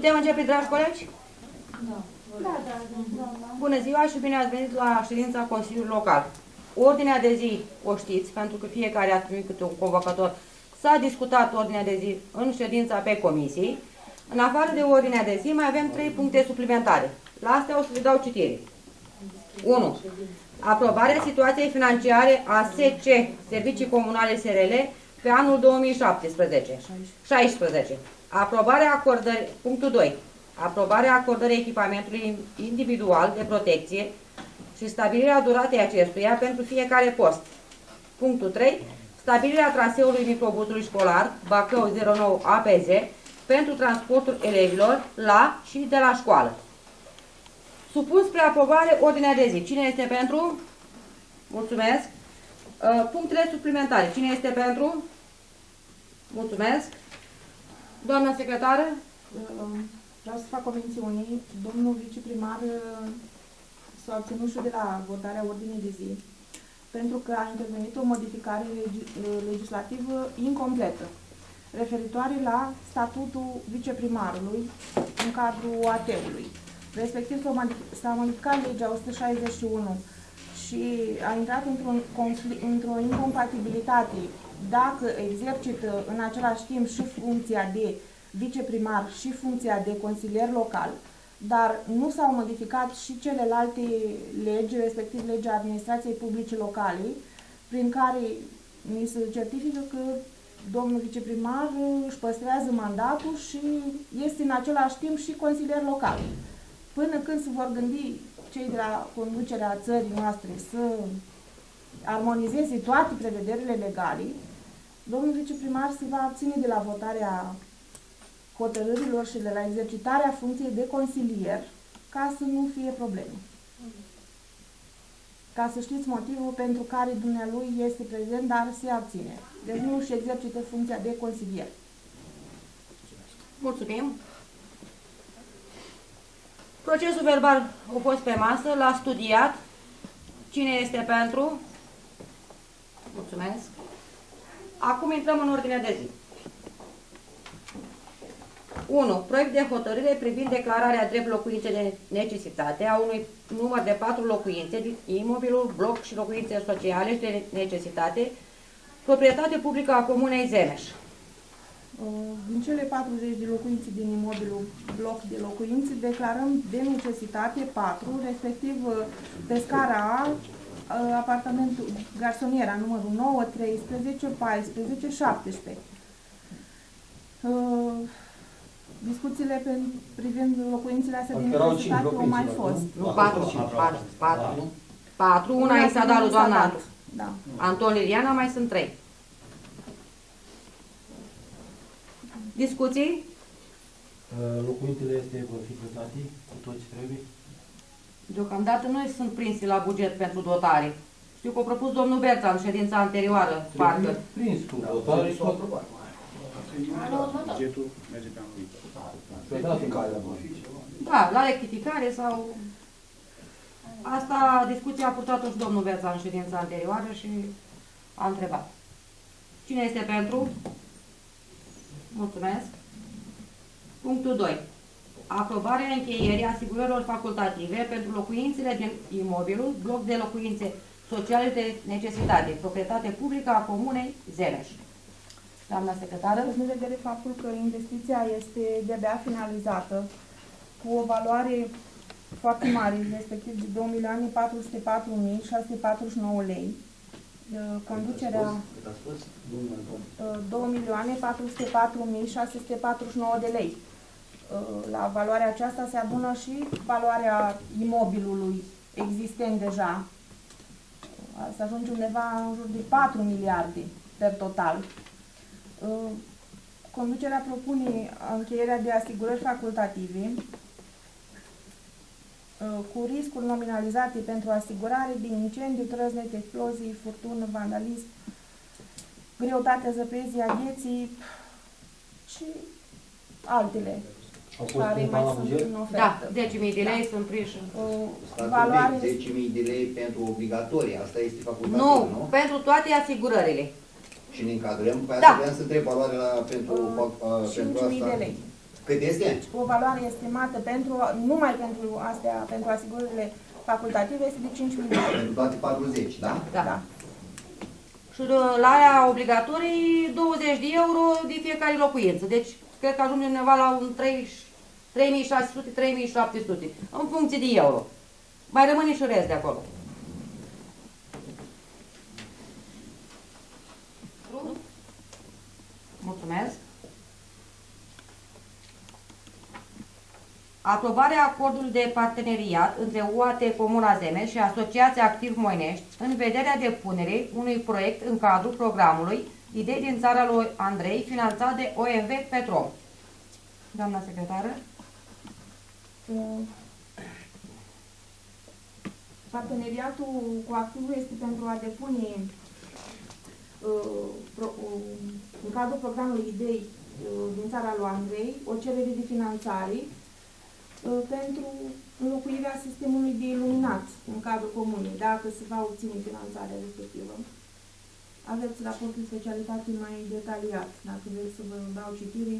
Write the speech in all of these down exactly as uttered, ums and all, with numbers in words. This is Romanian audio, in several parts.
Putem începe, dragi colegi? Da. Da, da, da. Bună ziua și bine ați venit la ședința Consiliului Local. Ordinea de zi o știți, pentru că fiecare a primit câte un convocator. S-a discutat ordinea de zi în ședința pe comisii. În afară de ordinea de zi, mai avem trei puncte suplimentare. La astea o să le dau citire. unu. Aprobarea situației financiare a S C Servicii Comunale S R L pe anul două mii șaptesprezece. șaisprezece. Aprobarea acordării, punctul doi. Aprobarea acordării echipamentului individual de protecție și stabilirea duratei acestuia pentru fiecare post. Punctul trei. Stabilirea traseului microbuzului școlar Bacău zero nouă A P Z pentru transportul elevilor la și de la școală. Supun spre aprobare ordinea de zi. Cine este pentru? Mulțumesc. Punctele suplimentare. Cine este pentru? Mulțumesc. Doamna secretară? Vreau să fac o mențiune. Domnul viceprimar s-a obținut și de la votarea ordinii de zi, pentru că a intervenit o modificare legislativă incompletă, referitoare la statutul viceprimarului în cadrul A T-ului. Respectiv s-a modificat legea o sută șaizeci și unu și a intrat într-un într-o incompatibilitate dacă exercită în același timp și funcția de viceprimar și funcția de consilier local, dar nu s-au modificat și celelalte legi, respectiv legea administrației publice locale, prin care ni se certifică că domnul viceprimar își păstrează mandatul și este în același timp și consilier local. Până când se vor gândi cei de la conducerea țării noastre să armonizeze toate prevederile legale, domnul viceprimar se va abține de la votarea hotărârilor și de la exercitarea funcției de consilier, ca să nu fie probleme. Ca să știți motivul pentru care dumnealui este prezent, dar se abține. Deci nu își exercită funcția de consilier. Mulțumim. Procesul verbal a fost pe masă, l-a studiat. Cine este pentru? Mulțumesc. Acum intrăm în ordinea de zi. unu. Proiect de hotărâre privind declararea drept locuințe de necesitate a unui număr de patru locuințe din imobilul, bloc și locuințe sociale și de necesitate, proprietate publică a Comunei Zemeș. Din cele patruzeci de locuințe din imobilul, bloc de locuințe, declarăm de necesitate patru, respectiv pe scara A, apartamentul garsoniera numărul nouă, treisprezece, paisprezece, șaptesprezece. Discuțiile privind locuințele astea din necesitate au mai fost. Nu, patru, patru, patru. Patru, una i s-a dat lui doamna da. Anton Liliana, mai sunt trei. Discuții? Locuințele este vor fi plătate cu toți trebuie? Deocamdată nu sunt prinse la buget pentru dotare. Știu că a propus domnul Berța în ședința anterioară, parcă. Prins cu dotare și tot. Bugetul merge pe anul viitor. Da, la rectificare sau... Asta, discuția a purtat-o și domnul Berța în ședința anterioară și a întrebat. Cine este pentru? Mulțumesc. Punctul doi. Aprobarea încheierii asigurărilor facultative pentru locuințele din imobilul, bloc de locuințe sociale de necesitate, proprietate publică a Comunei Zemeș. Doamna secretară? În vedere faptul că investiția este de-abia finalizată, cu o valoare foarte mare, respectiv de două milioane patru sute patru mii șase sute patruzeci și nouă lei, conducerea două milioane patru sute patru mii șase sute patruzeci și nouă de lei. La valoarea aceasta se adună și valoarea imobilului existent deja. Se ajunge undeva în jur de patru miliarde per total. Conducerea propune încheierea de asigurări facultative cu riscuri nominalizate pentru asigurare din incendiu, trăznet, explozii, furtună, vandalism, greutatea zăpezii, agheții și altele care mai sunt în ofertă. Da, zece mii de lei da. Sunt prinși. Valoare... zece mii de lei pentru obligatorii, asta este facultativ, nu? Nu, pentru toate asigurările. Și ne încadrăm, pe da. Să să întreb valoarea la, pentru, uh, uh, pentru cinci mii asta. de lei. Cât este? O valoare estimată pentru, numai pentru astea, pentru asigurările facultative, este de cinci milioane. Pentru toate patruzeci, da? Da. da. Și la aia obligatorii douăzeci de euro de fiecare locuință. Deci, cred că ajungem undeva la un trei mii șase sute - trei mii șapte sute, în funcție de euro. Mai rămâne și rest de acolo. Mulțumesc. Aprobarea acordului de parteneriat între U A T Comuna Zemeș și Asociația Activ Moinești în vederea depunerii unui proiect în cadrul programului Idei din țara lui Andrei, finanțat de O M V Petrom. Doamna secretară? Parteneriatul cu Activul este pentru a depune în cadrul programului Idei din țara lui Andrei o cerere de finanțare pentru înlocuirea sistemului de iluminat în cadrul comunei, dacă se va obține finanțarea respectivă. Aveți raportul de specialitate mai detaliat, dacă vreți să vă dau citire.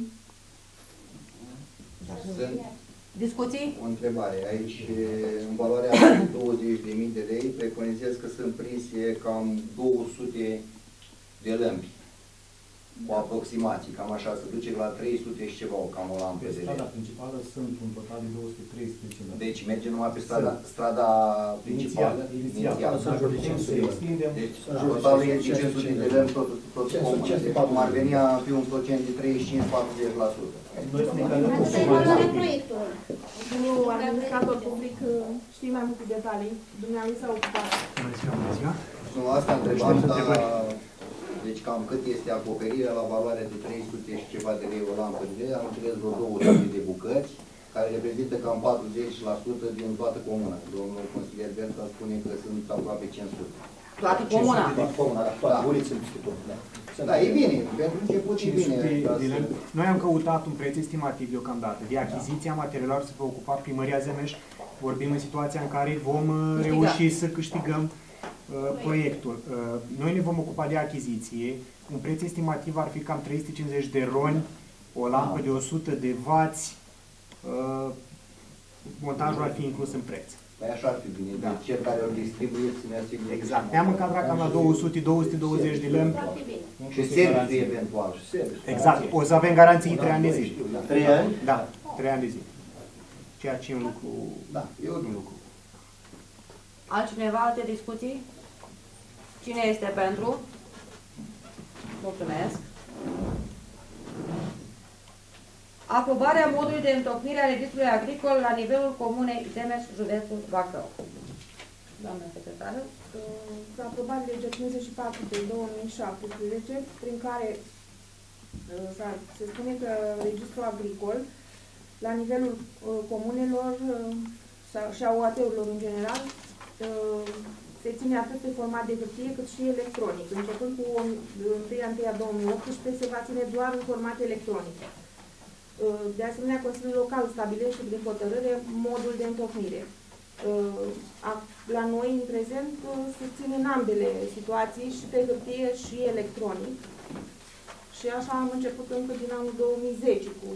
Sunt discuții? O întrebare. Aici, în valoarea douăzeci de mii de lei, preconizez că sunt prinse cam două sute de lămpi. Cu aproximații, cam așa, se duce la trei sute și ceva, cam o lampă Pe de strada lei. principală sunt un total de două sute treisprezece lămpi. Deci merge numai pe strada, strada principală. Inițial, inițială. sunt jur de cinci sute. Extindem. Deci, totalul e de cinci sute de lămpi, tot, tot comun. Deci, cum ar veni a fi un procent de treizeci și cinci - patruzeci la sută. Noi suntem care nu Asta e valoarea proiectului. Domnul administrator public știe mai multe detalii. Dumnealui s-a ocupat. Nu, asta întrebam, dar deci cam cât este acoperirea la valoare de trei sute și ceva de lei o lampă de lei, am înțeles vreo două sute de bucăți, care reprezintă cam patruzeci la sută din toată comuna. Domnul consilier Berta spune că sunt aproape cinci sute. Toată comuna. Din comuna, dar toate ulițele peste tot. Da, e bine, pentru început e bine. Noi am căutat un preț estimativ deocamdată de achiziția materialelor să vă ocupa Primăria Zemeș. Vorbim în situația în care vom reuși să câștigăm uh, proiectul. Uh, noi ne vom ocupa de achiziție. Un preț estimativ ar fi cam trei sute cincizeci de roni, o lampă de o sută de wați. Uh, montajul ar fi inclus în preț. Păi așa ar fi bine, da. Deci cel care îl distribuie să ne asigure. Exact. Ne-am încadrat cam la două sute - două sute douăzeci de lămpi. Și serviciul eventual. Exact. O să avem garanții trei ani de zi. Trei ani? Da, trei ani de zi. Ceea ce e un lucru... Da, e un lucru. Altcineva, alte discuții? Cine este pentru? Mulțumesc. Aprobarea modului de întocmire a registrului agricol la nivelul comunei Zemeș, județul Bacău. Doamna secretară. S-a aprobat legea cincizeci și patru pe două mii șaptesprezece, prin care se spune că registrul agricol, la nivelul comunelor și a O A T-urilor în general, se ține atât pe format de hârtie cât și electronic. Începând cu întâi ianuarie două mii optsprezece se va ține doar în format electronic. De asemenea, Consiliul Local stabilește prin hotărâre modul de întocmire. La noi, în prezent, se țin în ambele situații, și pe hârtie și electronic. Și așa am început încă din anul două mii zece cu,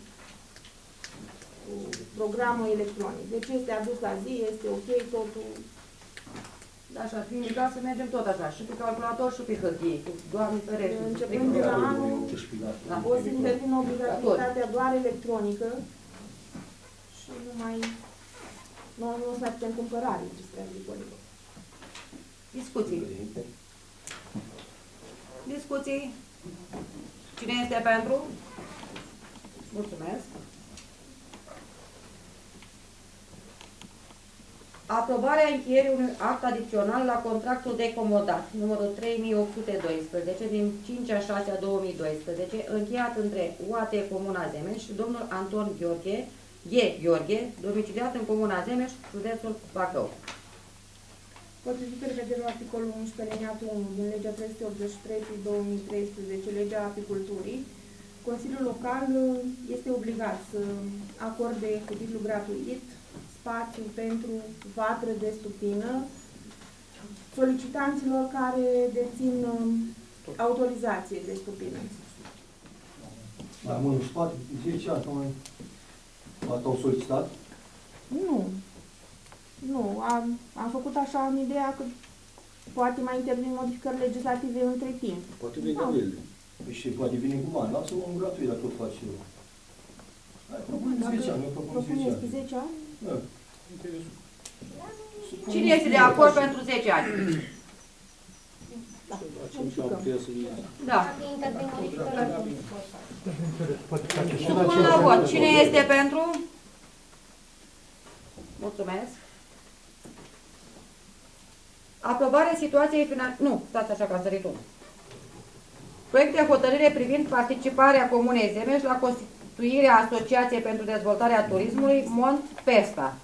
cu programul electronic. Deci este adus la zi, este ok, totul. Așa, ar fi indicat să mergem tot așa, și pe calculator și pe hârtie, doar în ferește. Începând de la anul, da. o să intervină obligativitatea doar electronică și nu mai... Noi nu o să mai putem cumpăra registre agricole. Discuții. Discuții. Cine este pentru? Mulțumesc. Aprobarea încheierii unui act adițional la contractul de comodat, numărul trei mii opt sute doisprezece, din cinci a șasea două mii doisprezece, încheiat între U A T Comuna Zemeș și domnul Anton Gheorghe, G. Gheorghe, domiciliat în Comuna Zemeș, județul Bacău. Potrivit prevederilor articolul unsprezece liniatul unu din legea trei sute optzeci și trei pe două mii treisprezece, legea apiculturii, Consiliul Local este obligat să acorde cu titlu gratuit spațiu pentru vatră de stupină solicitanților care dețin autorizație de stupină. Mai mult în spate, zece ani, mai... Au solicitat? Nu. Nu, am, am făcut așa în ideea că poate mai intervin modificări legislative între timp. Poate vine Da. el. Păi și poate vine cu bani. Lasă-mă un gratuit, dacă tot faci eu. Hai, propun zece ani, eu propun zece Propuneți ani. zece ani? Da. Interesul. Cine este de acord pentru zece ani? Da, modificăm. Da. Dacă intervin modificări. Supun la vot. Cine este pentru? Mulțumesc. Aprobarea situației financiare... Nu, stați așa că am sărit unul. Proiect de hotărâre privind participarea Comunei Zemeș la constituirea Asociației pentru Dezvoltarea Turismului Mont Pesta.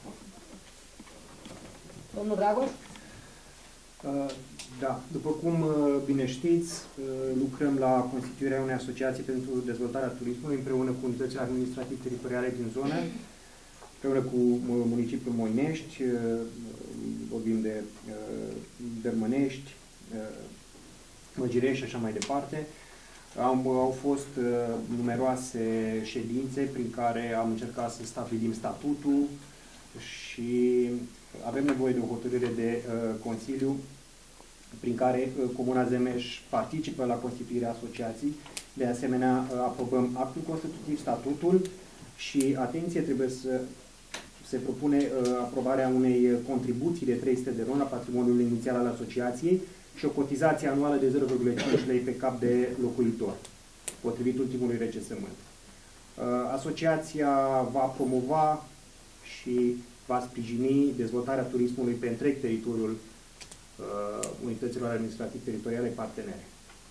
Domnul Dragoș? Uh, Da, după cum uh, bine știți, uh, lucrăm la constituirea unei asociații pentru dezvoltarea turismului împreună cu unitățile administrativ-teritoriale din zonă, împreună cu uh, municipiul Moinești, uh, vorbim de uh, Dărmănești, uh, Măgirești și așa mai departe. Am, au fost uh, numeroase ședințe prin care am încercat să stabilim statutul și avem nevoie de o hotărâre de uh, Consiliu prin care uh, Comuna Zemeș participă la constituirea asociației. De asemenea, uh, aprobăm actul constitutiv, statutul și, atenție, trebuie să se propune uh, aprobarea unei contribuții de trei sute de ron la patrimoniul inițial al asociației și o cotizație anuală de zero virgulă cinci lei pe cap de locuitor, potrivit ultimului recensământ. Uh, asociația va promova și va sprijini dezvoltarea turismului pe întreg teritoriul uh, unităților administrativ-teritoriale partenere.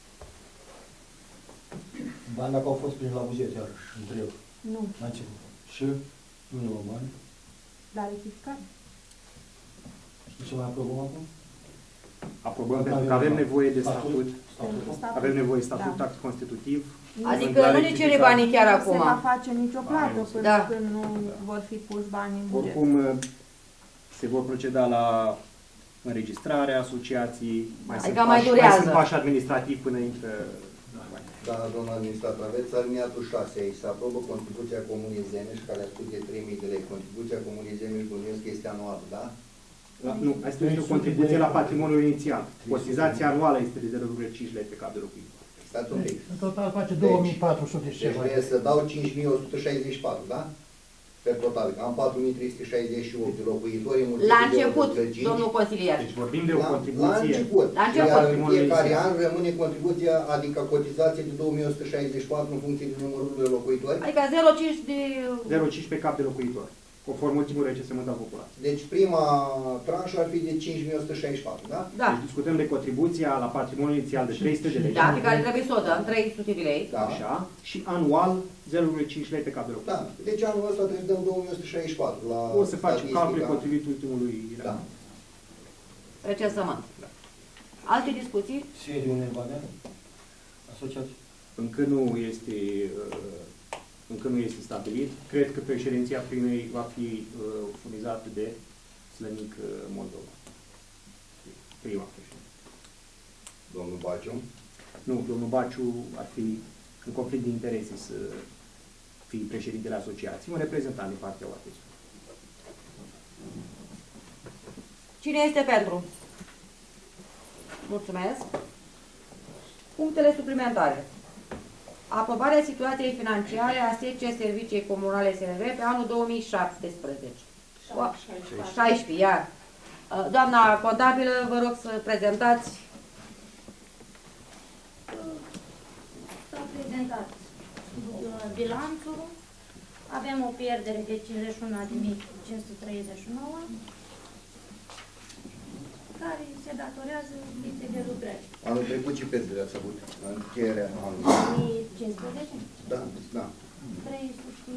Bani dacă au fost prin la buget, iarăși, întreb. Nu, La început. Și? Nu ne luăm bani. la rectificare. Și ce mai aprobăm acum? Aprobăm pentru că avem nevoie de statut, Pentru statut. avem nevoie de statut, Da. act constitutiv. Adică nu ne cere banii chiar Nu acum. se va face nicio plată Ai, până da. când nu vor fi puși bani în buget. Oricum, se vor proceda la înregistrarea asociației, mai, Adică sunt, mai pași, durează. mai sunt pași administrativi până intră. Da, domnul administrator, aveți aliniatul șase aici. Se aprobă contribuția Comunei Zemeș, care a spus de trei mii de lei. Contribuția Comunei Zemeș, bănuiesc că este anuală, da? La, nu, asta este o contribuție la patrimoniul inițial. Cotizația anuală este de zero virgulă cinci lei pe cap de locuitor. Stați un pic. În total face două mii patru sute și Deci ceva. trebuie să dau cinci mii o sută șaizeci și patru, da? Pe total, că am patru mii trei sute șaizeci și opt de locuitori. La început, domnul consilier. Deci vorbim de o La, la contribuție. început. La început. Iar în fiecare an rămâne contribuția, adică cotizație de două mii o sută șaizeci și patru în funcție de numărul de locuitori. Adică zero virgulă cinci de... zero virgulă cinci pe cap de locuitor, conform ultimul recensământ al populației. Deci prima tranșă ar fi de cinci mii o sută șaizeci și patru, da? Da. Deci discutăm de contribuția la patrimoniul inițial de trei sute de lei. Da, pe care trebuie să o dăm, trei sute de lei. Da. Așa, și anual zero virgulă cinci lei pe cap de locuitor. Da. Deci anul ăsta trebuie să dăm două mii o sută șaizeci și patru la O să facem statistica. calcule potrivit ultimului. Da. Recensământ. Alte discuții? Sediul unei bani? Asociație. Încă nu este uh, încă nu este stabilit. Cred că președinția primei va fi uh, furnizată de Slănic uh, Moldova. Prima președinție. Domnul Baciu. Nu, domnul Baciu ar fi în conflict de interese să fie președintele asociației, un reprezentant din partea O A T E S. Cine este pentru? Mulțumesc. Punctele suplimentare. Aprobarea situației financiare a S C Servicii Comunale S R V pe anul două mii șaptesprezece. șaisprezece, iar. Doamna contabilă, vă rog să prezentați. S-a prezentat bilanțul. Avem o pierdere de cincizeci și unu de mii cinci sute treizeci și nouă, care se datorează lipsei de lucrări. Anul trecut ce pierdere ați avut? În încheierea anului. două mii cincisprezece? Da, da. trei sute...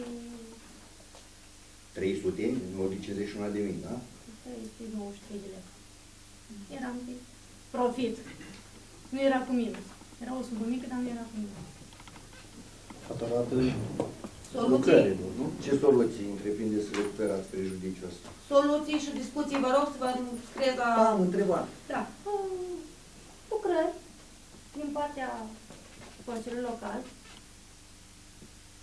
trei sute, în mod de cincizeci și unu de mii, da? trei sute nouăzeci și trei de lei. Eram de profit. Nu era cu minus. Era o sumă mică, dar nu era cu minus. Faturată Soluții, lucrărilor, nu? Ce soluții întreprindeți să recuperați prejudiciul ăsta? soluții și discuții, vă rog să vă scrieți la... Am întrebat. Da. Uh, Lucrări din partea Consiliului Local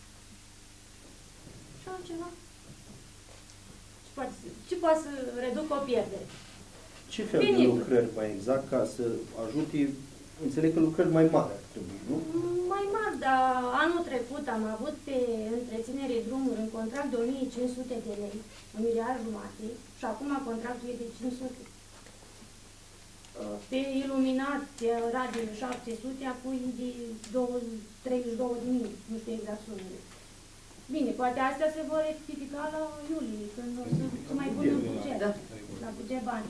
altceva. Ce poate, să- ce poate să reducă o pierdere? Ce fel de Venituri. lucrări mai exact ca să ajute, înțeleg că lucrări mai mari ar trebui, nu? Mai mari, dar anul trecut am avut pe întreținere drumuri în contract de o mie cinci sute de lei, un miliard jumate, și acum contractul e de cinci sute. Pe iluminat, pe radio șapte sute, apoi de treizeci și două de mii, nu știu exact sumele. Bine, poate astea se vor rectifica la iulie, când o să se mai pună în buget, Da. la buget bani.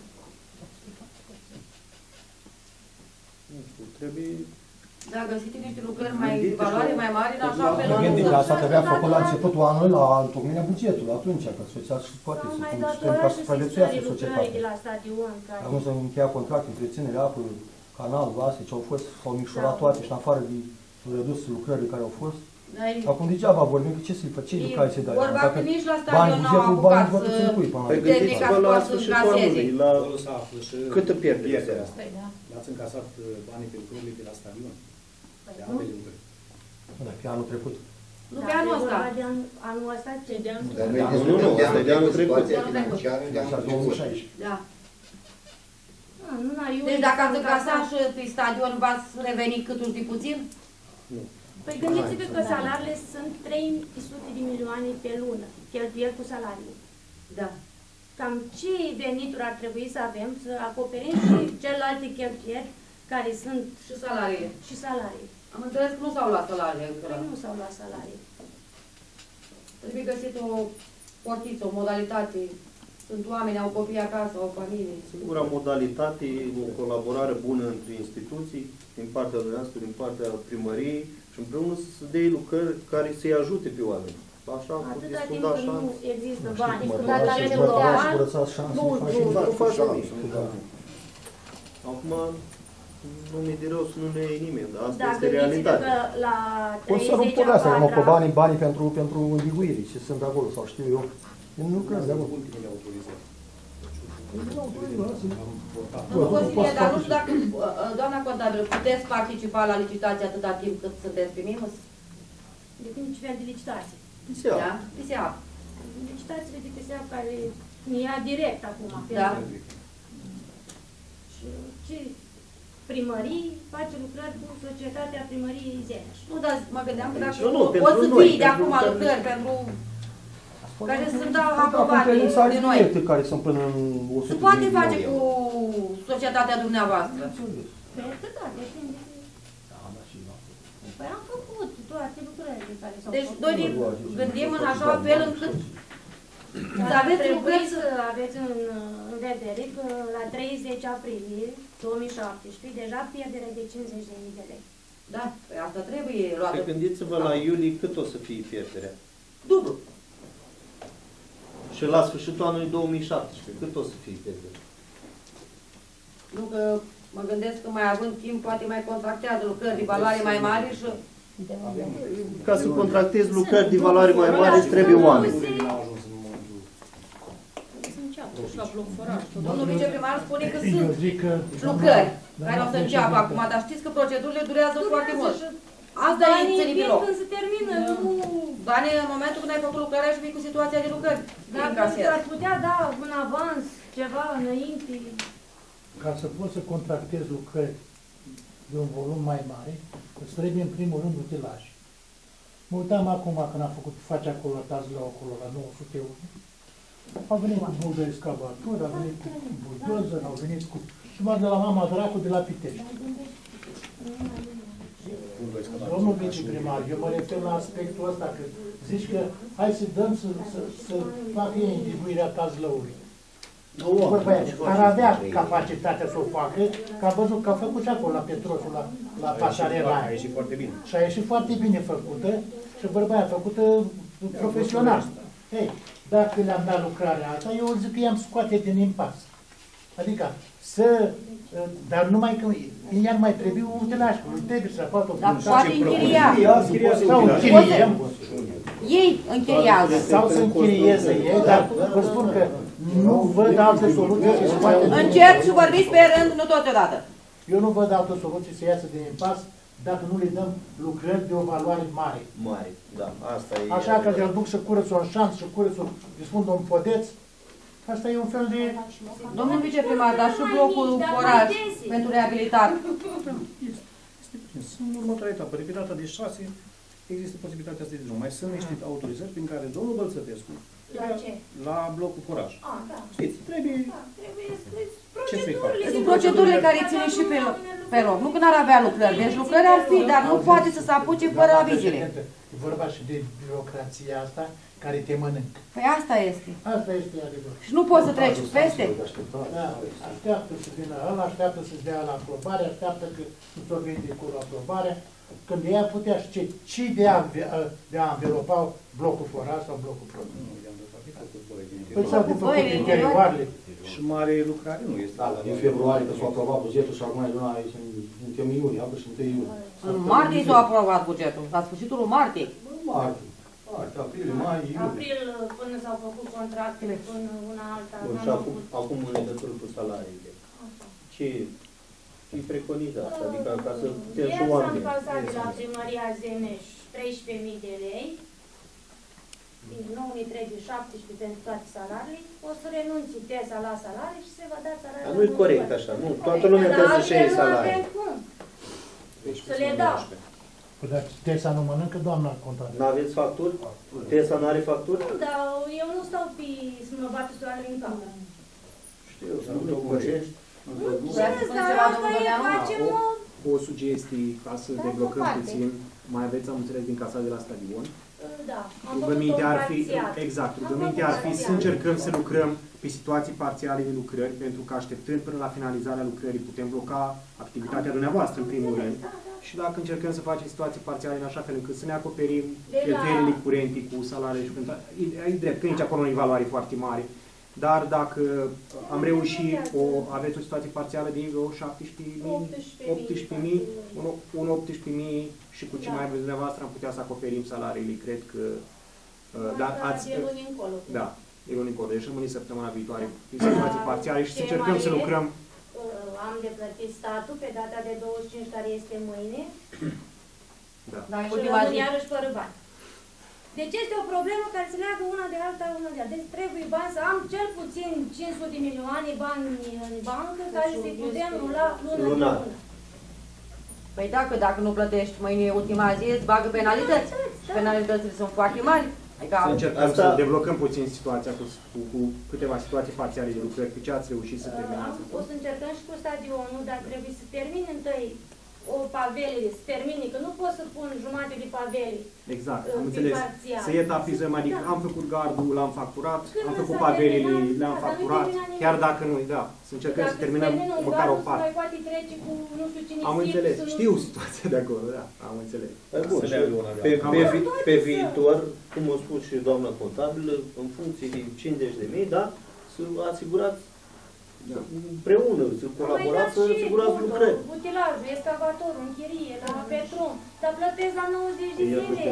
Nu știu, trebuie... Da, găsite niște lucrări mai Gândite de valoare, și la- mai mari, în așa la- fel Mă încât gândesc să- că asta trebuia făcut la începutul anului, la întocmirea bugetului, atunci, că societatea și poate S-au să mai cum știm datorat ca și să supraviețuiască lucrări de societatea. la stadion, care... Acum să încheia contract, întreținere, apă, canalul, astea ce au fost, s-au micșorat Da. toate și în afară de redus lucrările care au fost. Da, e- Acum degeaba vorbim, că ce să-i faci, ce e lucrare să-i dai? vorba Dacă că nici la bani, stadion n-au bugetul, apucat bani, vă să-i pui să... până la Păi urmă. Tehnica gândiți-vă la poate să sfârșitul încaseze. anului, la Acolo se află și câtă pierdere se pierderea. asta? Păi da. L-ați încasat uh, banii pe lucrurile de la stadion. Păi De nu. ambele lucruri. Da, pe anul trecut. Nu pe anul ăsta. De anul, anul ăsta, ce de anul Dar Nu, noi nu, discutăm nu, de asta e de anul anul trecut, trecut. situația financiară de Așa, anul două mii trecut. șaisprezece. Da. Ah, nu, la iulie Deci dacă s-a ați încasat încasat. și pe stadion, v-ați reveni cât uși de puțin? Nu. Păi gândiți-vă că salariile sunt trei sute de milioane pe lună, cheltuieli cu salarii. Da. Cam ce venituri ar trebui să avem să acoperim și celelalte cheltuieli care sunt Și salariile. și salarii? Am înțeles că nu s-au luat salariile. încă. Păi nu s-au luat salarii. Trebuie găsit o portiță, o modalitate. Sunt oameni, au copii acasă, au familie. Singura modalitate e o colaborare bună între instituții, din partea dumneavoastră, din partea primăriei și împreună să se dea lucrări care să-i ajute pe oameni. Așa am fost Atâta timp discutat, când așa am nu există Nu știu bani, cum când ar la trebui să bugetul băgați, local, curățați șanse, nu, faci nu, și- nu faci nimic. Da. Acum nu mi-e de rău să nu ne iei nimeni, dar asta Dar este gândiți-vă realitatea. că la O să rup tot treizeci astea, mă, pe patra, banii, banii pentru, pentru îmbiguire, ce sunt acolo, sau știu eu. Eu nu cred de acolo. Ultimele autorizări. Nu, Am votat. Cosmine, dar nu știu dacă, doamna contabilă, puteți participa la licitație atâta timp cât sunteți pe minus? depinde ce fel de licitație. Pisea. Da? Pisea. Licitațiile de P S A care ne ia direct acum. Da. pentru- Și ce primării face lucrări cu societatea primăriei Zeneș. Nu, dar mă gândeam că dacă Nu, nu, poți pentru să noi, fii de pentru acum că- lucrări pentru care sunt Acum aprobate conferințare de noi. directe care sunt până în o sută Se de poate mii de face euro. cu societatea dumneavoastră. Păi atât, da, depinde. Păi am făcut toate lucrările care s-au Deci făcut. noi ne gândim în așa fel încât să aveți Trebuie lucrări să aveți în, în vedere că la treizeci aprilie două mii șaptesprezece deja pierderea de cincizeci de mii de lei. Da, păi asta trebuie luată. Păi gândiți-vă la iulie cât o să fie pierderea. Dublu. Și la sfârșitul anului două mii șaptesprezece, cât o să fie pierderea? Nu că mă gândesc că mai având timp, poate mai contractează lucrări de valoare mai mare și... Ca să contractezi lucrări de valoare mai mare, îți trebuie oameni. Lucrurile n-au ajuns în momentul. Domnul viceprimar spune că Eu sunt zic că... lucrări Da, care o să da, înceapă da. acum, dar știți că procedurile durează foarte mult. și Asta e banii țării vin biloc. când se termină, nu... Banii în momentul când ai făcut lucrarea și vii cu situația de lucrări. Dacă Încasezi. ar putea da un avans, ceva înainte, Ca să poți să contractezi lucrări de un volum mai mare, îți trebuie în primul rând utilaje. Mă uitam acum când am făcut face acolo la Tazlău, acolo la nouă sute unu. Au venit cu buldo excavator, au venit cu buldozer, au venit cu... Și m-a de la mama dracu de la Pitești. Domnul viceprimar, eu mă refer la aspectul ăsta, că zici că hai să dăm să, să, să facă ei îndibuirea Tazlăului. Vorba aia, ar avea capacitatea să o facă, că a văzut că a făcut și acolo la Petrosul, la, la pasarela A aia. ieșit foarte bine. Și a ieșit foarte bine făcută și vorba aia făcută profesional. Ei, dacă le-am dat lucrarea asta, eu zic că i-am scoate din impas. Adică să... Dar numai că i-ar mai trebui un utilaj, că îi trebuie să facă o Dar buldozer. poate închiria. Sau închiriem. Ei închiriază. Sau să închirieze ei, dar vă spun că nu văd altă soluție să se poate... Încerc și vorbiți pe rând, nu totodată. Eu nu văd altă soluție să iasă din impas dacă nu le dăm lucrări de o valoare mare. Mare, da, asta e... Așa că de-l duc să curăț un șanț, să curăț un, îi spun un podeț, asta e un fel de... Domnul viceprimar, dar și blocul foraj pentru reabilitate. În următoarea etapă, de pe data de șase, există posibilitatea asta de drum. Mai sunt niște autorizări prin care domnul Bălțătescu, La ce? la blocul foraj. A, da. Știți, trebuie... Da, trebuie scris Ce să-i fac? procedurile. Sunt procedurile care ține și pe, pe loc. Nu că n-ar avea lucrări. Deci lucrări ar fi, dar nu poate să se apuce fără avizile. E vorba și de birocrația asta care te mănâncă. Păi asta este. Asta este adevăr. Și nu poți să treci peste. Da, așteaptă să vină ăla, așteaptă să-ți dea la aprobare, așteaptă că nu ți-o vede cu aprobarea. Când ea putea ști ce de a, de a învelopa blocul forar sau blocul produs. Păi s-au de făcut interioarele. Și mare lucrare nu este. Da, din februarie că s-a aprobat bugetul și acum e luna, suntem în iunie, apă și întâi iunie. În martie s-a aprobat bugetul, la sfârșitul lui martie. Martie, martie, aprilie, mai, iunie. April, până s-au făcut contractele, până una alta. Bun, și acum, acum în legătură cu salariile. Ce îi preconizați? Adică ca să putem și Ieri oamenii. s-am pasat de la primăria Zemeș treisprezece mii de lei. Din nou îi trebuie șaptesprezece pentru toate salariile. O să renunți TESA la salarii și se va da salariul. Dar nu e corect așa, nu. Toată lumea trebuie să-și iei salarii. Să le dau. Păi dar TESA nu mănâncă, doamna contabilă. N-aveți facturi? TESA n-are facturi? Nu, dar eu nu stau pe să mă bată soarele în cap. Știu, să nu te muncești. Mulțumesc, dar asta e, facem o... O sugestie ca să deblocăm puțin. Mai aveți, am înțeles, din casa de la stadion. Da, am Rugămintea ar fi, parțial. exact, rugămintea ar fi să încercăm să lucrăm pe situații parțiale de lucrări, pentru că așteptând până la finalizarea lucrării putem bloca activitatea dumneavoastră în primul rând. Și dacă încercăm să facem situații parțiale în așa fel încât să ne acoperim cheltuielile curente cu salarii și pentru... E drept că nici acolo nu e valoare foarte mare. Dar dacă am reușit, o, aveți o situație parțială de vreo șaptesprezece mii, optsprezece mii, un optsprezece mii și cu ce mai aveți dumneavoastră am putea să acoperim salariile, cred că... Uh, dar ați, de luni încolo. Da, de luni încolo. Deci rămâne săptămâna viitoare în situații parțiale și să încercăm să lucrăm. Am de plătit statul pe data de douăzeci și cinci, care este mâine. Da. Și rămân iarăși fără bani. Deci este o problemă care se leagă una de alta, una de alta. Deci trebuie bani, să am cel puțin cinci sute de milioane bani în bancă care să-i putem rula lună de lună. Păi dacă, dacă nu plătești mâine ultima zi, îți bagă penalități. Și penalitățile sunt foarte mari. Adică să încercăm asta... să deblocăm puțin situația cu, cu, cu câteva situații parțiale de lucrări. Pe ce ați reușit să terminați? Uh, o să încercăm și cu stadionul, dar trebuie să termin întâi o pavelele, să termine, că nu pot să pun jumate de pavele. Exact, am înțeles. Parțial. Să etapizăm, adică da. Am făcut gardul, l-am facturat, când am făcut pavelele, le-am facturat, chiar dacă nu, da, să încercăm dacă să terminăm măcar o parte. Mai poate trece cu nu știu cine. Am înțeles, știu situația de acolo, da, am înțeles. Bun, pe, pe, vi, pe viitor, cum a spus și doamna contabilă, în funcție de cincizeci de mii, da, să asigurați da. Împreună, să colaborați, să asigurați lucrări. Utilajul, excavatorul, în chirie, la Petrom, dar plătesc la nouăzeci de zile.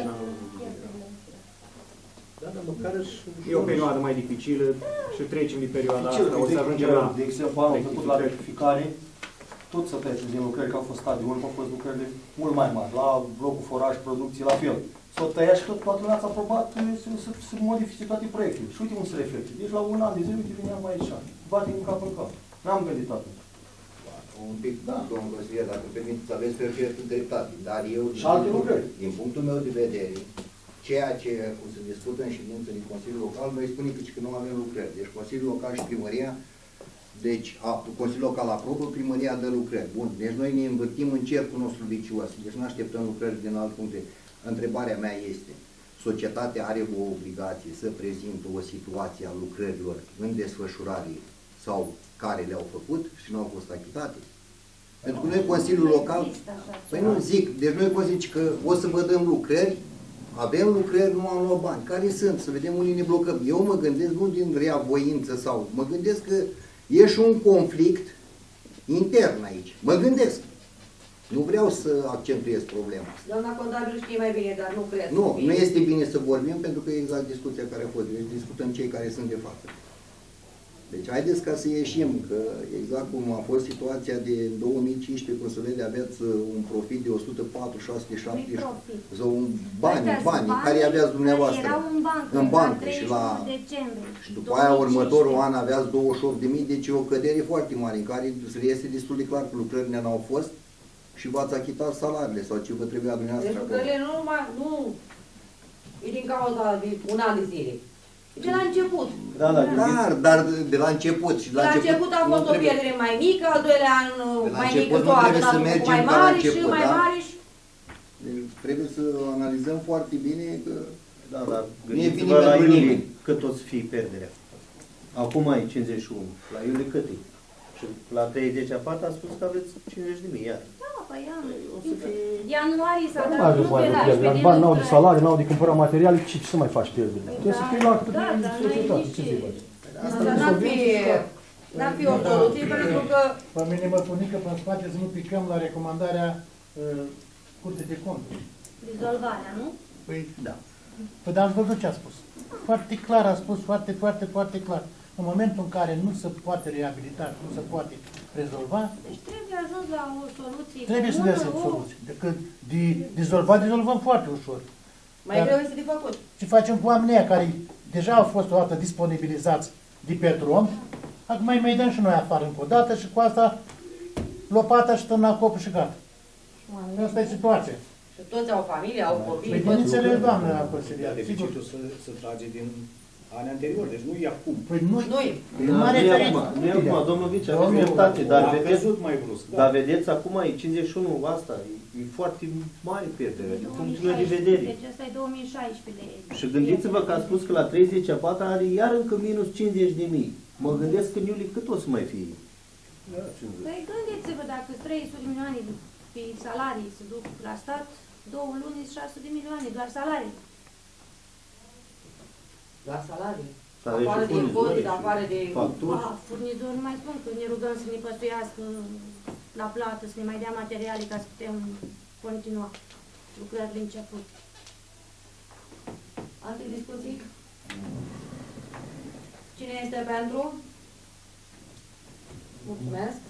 Da, dar măcar și... E o perioadă mai dificilă și trecem din perioada asta, o să ajungem la... De exemplu, anul trecut la rectificare, tot să treceți din lucrări, că au fost stadion, că au fost lucrările mult mai mari, la blocul foraj, producții, la fel. S-o tăia și tot, toată lumea ați aprobat să, să, să modifice toate proiectele. Și uite cum se reflectă. Deci la un an de zile, uite, veneam aici. Bate în cap în cap. N-am gândit atât. Un pic, da. Domnul consilier, dacă permiteți, aveți perfectă dreptate. Dar eu, și alte lucrări. Din punctul meu de vedere, ceea ce se discută în ședință din Consiliul Local, noi spunem că nu avem lucrări. Deci Consiliul Local și Primăria, deci a, Consiliul Local aprobă, Primăria dă lucrări. Bun, deci noi ne învârtim în cercul nostru vicios. Deci nu așteptăm lucrări din alt punct de vedere. Întrebarea mea este, societatea are o obligație să prezinte o situație a lucrărilor în desfășurare sau care le-au făcut și nu au fost achitate? Pentru că noi, Consiliul Local, păi nu zic, deci noi pot zice că o să vă dăm lucrări, avem lucrări, nu am luat bani. Care sunt? Să vedem unde ne blocăm. Eu mă gândesc, nu din rea voință sau, mă gândesc că e și un conflict intern aici. Mă gândesc. Nu vreau să accentuez problema. Doamna contabilă știe mai bine, dar nu cred. Nu, nu este bine să vorbim, pentru că e exact discuția care a fost. Deci discutăm cei care sunt de față. Deci haideți ca să ieșim, că exact cum a fost situația de două mii cincisprezece, când să vede, aveați un profit de o sută patru mii șase sute șaptezeci sau un bani, bani, care aveați dumneavoastră erau în bancă, în bancă la și la decembrie. și după aia următorul an aveați douăzeci și opt de mii, deci e o cădere foarte mare, în care este destul de clar că lucrările n-au fost și v-ați achitat salariile sau ce vă trebuia dumneavoastră. Deci lucrările nu numai, nu e din cauza de un an de zile. De la început. Da, da, dar, dar de la început. Și de la, la început, început a fost o pierdere mai mică, al doilea an mai mică, tot a dat mai mare și mai mare. Și... Deci trebuie să analizăm foarte bine că da, da, nu e bine la pentru iulie nimeni. Cât o să fie pierderea. Acum e cincizeci și unu. La iulie cât e? Și la treizeci a patru a spus că aveți cincizeci de mii iar. Da, păi o să fie... Ianuarie s-a dat, nu pe la și bani n-au de salarii, n-au de cumpărat materiale, ce, ce să mai faci pierdere? Da, trebuie să fii la cât da, da, societate, ce să-i faci? Asta n-ar fi, n-ar fi o soluție, pentru că... Pe mine mă punică pe spate să nu picăm la recomandarea uh, Curții de Conturi. Dizolvarea, nu? Păi, da. Păi, dar ați văzut ce a spus. Foarte clar a spus, foarte, foarte, foarte clar. În momentul în care nu se poate reabilita, nu se poate rezolva, deci trebuie ajuns la o soluție. Trebuie să găsim o soluție. Decât de dizolvat, dizolvăm foarte ușor. Mai greu este de făcut. Ce facem cu oamenii aia care deja au fost o dată disponibilizați de Petrom, acum mai mai dăm și noi afară încă o dată și cu asta lopata și stăm la copul și gata. Asta e situația. Și toți au familie, au copii. Păi bineînțeles, doamnă consiliar. Deficitul să, să trage din anii anteriori, deci nu e acum. Păi nu, nu e. Nu e acum, nu e acum, domnul Vice, aveți dreptate, dar vedeți, mai brusc, da. dar vedeți, acum e cincizeci și unu, asta, e, e foarte mare pierdere, din punctul meu de vedere. Deci asta e două mii șaisprezece. Și gândiți-vă că a spus că la treizeci a patru are iar încă minus cincizeci de mii. Mă gândesc că în iulie cât o să mai fie? Păi gândiți-vă, dacă trei sute de milioane pe salarii se duc la stat, două luni, șase sute de milioane, doar salarii. La salarii. Salarii afară de impozit, afară de facturi. A, furnizori, nu mai spun că ne rugăm să ne păstuiască la plată, să ne mai dea materiale ca să putem continua lucrările început. Alte discuții? Cine este pentru? Mulțumesc.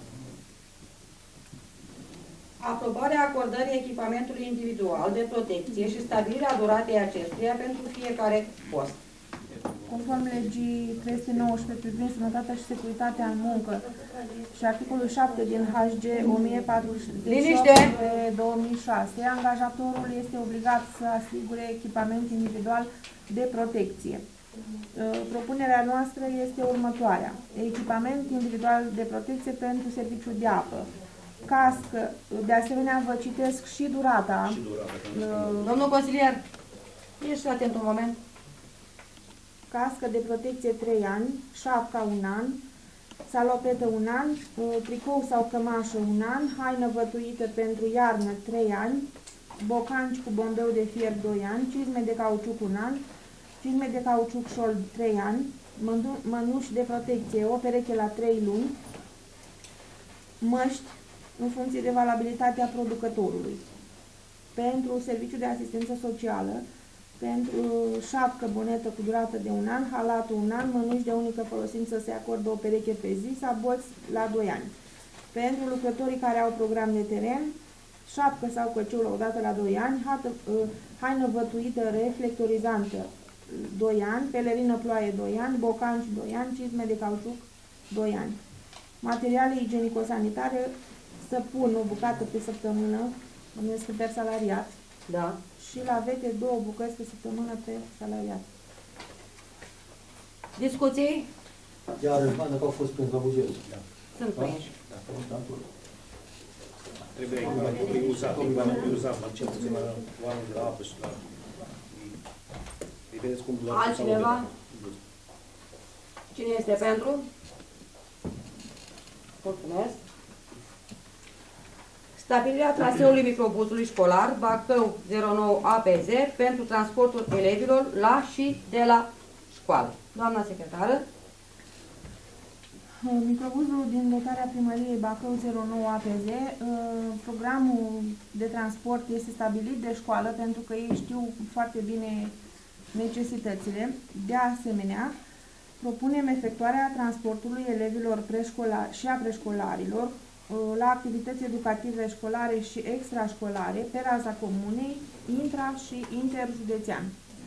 Aprobarea acordării echipamentului individual de protecție și stabilirea duratei acestuia pentru fiecare post. Conform legii trei sute nouăsprezece privind sănătatea și securitatea în muncă și articolul șapte din H G o mie patruzeci și opt pe două mii șase, angajatorul este obligat să asigure echipament individual de protecție. Propunerea noastră este următoarea. Echipament individual de protecție pentru serviciul de apă. Cască, de asemenea vă citesc și durata. Și durata. Domnul consilier, ești atent un moment. Cască de protecție trei ani, șapca un an, salopetă un an, tricou sau cămașă un an, haină vătuită pentru iarnă trei ani, bocanci cu bombeu de fier doi ani, cizme de cauciuc un an, cizme de cauciuc șold trei ani, mănuși de protecție o pereche la trei luni, măști în funcție de valabilitatea producătorului. Pentru serviciul de asistență socială, pentru șapcă, bonetă cu durată de un an, halatul un an, mănuși de unică folosință se acordă o pereche pe zi, saboți la doi ani. Pentru lucrătorii care au program de teren, șapcă sau căciulă odată la doi ani, hată, haină vătuită reflectorizantă doi ani, pelerină ploaie doi ani, bocanci doi ani, cizme de cauciuc doi ani. Materiale igienico-sanitare, săpun o bucată pe săptămână, numesc per salariat. Da. Și la vete două bucăți pe săptămână pe salariat. Discuții? Iar bani că au fost prins la buget. Da. Sunt prinși. Trebuie echipamentul uzat, echipamentul uzat, la cel puțin la oameni de la apă și la... Vedeți cum doar... Altcineva? Cine este pentru? Mulțumesc. Stabilirea traseului microbuzului școlar Bacău zero nouă A P Z pentru transportul elevilor la și de la școală. Doamna secretară. Microbuzul din dotarea primăriei Bacău zero nouă A P Z, programul de transport este stabilit de școală pentru că ei știu foarte bine necesitățile. De asemenea, Propunem efectuarea transportului elevilor preșcolari și a preșcolarilor la activități educative școlare și extrașcolare pe raza comunei, intra și interjudețean.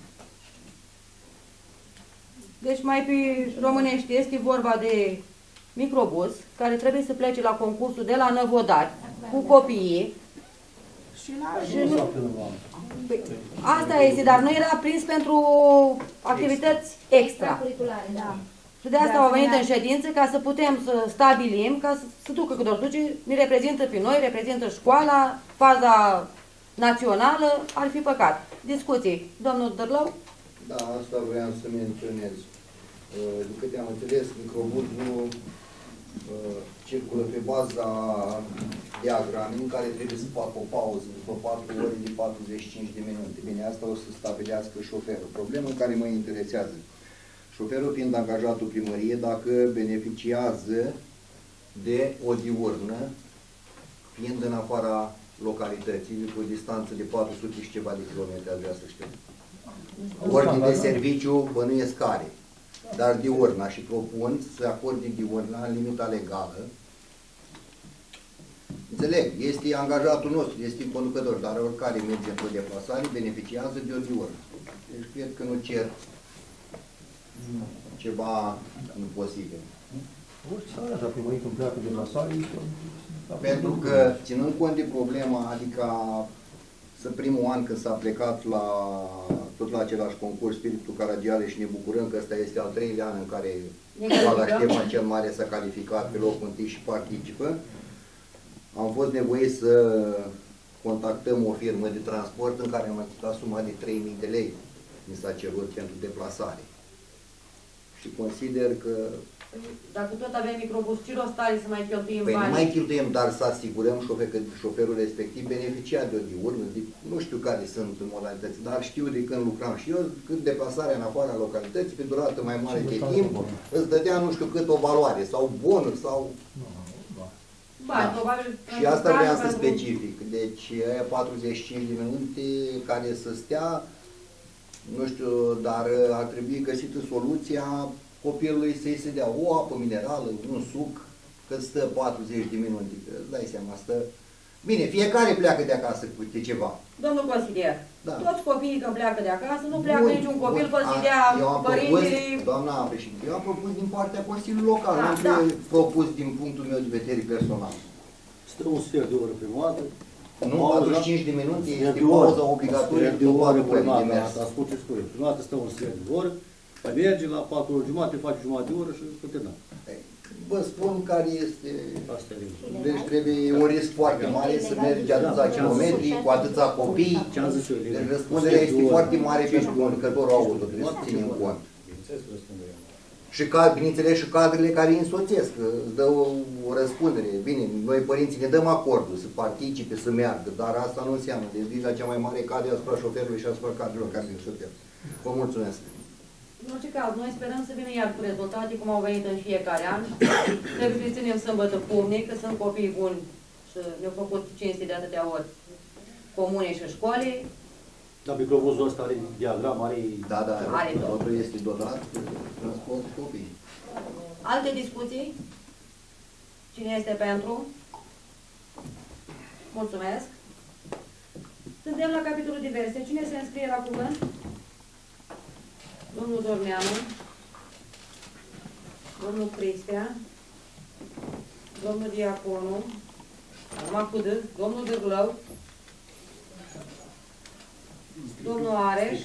Deci mai pe românești este vorba de microbus care trebuie să plece la concursul de la Năvodari cu copiii. Și la... Și nu... Păi, asta este, dar nu era prins pentru activități extra. Da. Și de asta au venit în ședință ca să putem să stabilim, ca să se ducă cât ori duce, ne reprezintă pe noi, reprezintă școala, faza națională, ar fi păcat. Discuții. Domnul Dărlău? Da, asta vreau să menționez. De câte am înțeles, microbuzul circulă pe baza diagramei în care trebuie să facă o pauză după patru ore de patruzeci și cinci de minute. Bine, asta o să stabilească șoferul. Problema care mă interesează. Șoferul fiind angajatul primărie, dacă beneficiază de o diurnă, fiind în afara localității, cu o distanță de patru sute și ceva de kilometri, aș vrea să știu. Ordine de serviciu bănuiesc care. Dar diurna și propun să acorde diurna în limita legală. Înțeleg, este angajatul nostru, este conducător, dar oricare merge într-o deplasare beneficiază de o diurnă. Deci cred că nu cer ceva imposibil. Pentru că, ținând cont de problema, adică să primul an când s-a plecat la tot la același concurs Spiritul Caragiale și ne bucurăm că ăsta este al treilea an în care școala Ștefan cel Mare s-a calificat pe locul întâi și participă, am fost nevoiți să contactăm o firmă de transport în care am achitat suma de trei mii de lei. Mi s-a cerut pentru deplasare. Și consider că... Dacă tot avem microbus, ce rost are să mai cheltuim păi bani? nu mai cheltuim, dar să asigurăm șofer, că șoferul respectiv beneficia de o diurnă, de, nu știu care sunt modalități, dar știu de când lucram și eu, cât deplasarea în afara localității, pe durată mai mare de timp, îți dădea nu știu cât o valoare, sau bonus, sau... Bani, da. probabil... Și asta vreau să specific. Deci, aia patruzeci și cinci de minute care să stea, nu știu, dar ar trebui găsită soluția copilului să-i se dea o apă minerală, un suc, că stă patruzeci de minute, că îți dai seama, stă... Bine, fiecare pleacă de acasă cu ceva. Domnul consilier, da. Toți copiii când pleacă de acasă, nu pleacă bun, niciun copil bun. fără să dea părintele... Doamna președinte, eu am propus din partea Consiliului Local, nu am da. propus din punctul meu de vedere personal. Stă un sfert de oră prima dată. Nu, patruzeci și cinci de minute este pauza obligatorie de o oră prima dată. Asculteți corect. Prima dată stă un sfert de oră, mai merge la patru ori jumate, face jumătate de oră și terminat. Vă spun care este... Deci trebuie un risc foarte mare să mergi atâția kilometri, cu atâția copii. Deci răspunderea este foarte mare pentru conducătorul auto, trebuie să ținem cont. Și, bineînțeles, și cadrele care îi însoțesc, îți dă o, o răspundere. Bine, noi părinții ne dăm acordul să participe, să meargă, dar asta nu înseamnă. Deci viza cea mai mare cade asupra șoferului și asupra cadrelor care îi însoțesc. Vă mulțumesc. În orice caz, noi sperăm să vină iar cu rezultate, cum au venit în fiecare an. Trebuie să ținem sâmbătă pumnic, că sunt copii buni și ne-au făcut cinste de atâtea ori comune și școli. Dar microbuzul ăsta are diagram, are... Da, da, are totul este dotat, transport copii. Alte discuții? Cine este pentru? Mulțumesc. Suntem la capitolul diverse. Cine se înscrie la cuvânt? Domnul Dorneanu, domnul Cristea, domnul Diaconu, acum cu D, domnul Dârlău, domnul Areș,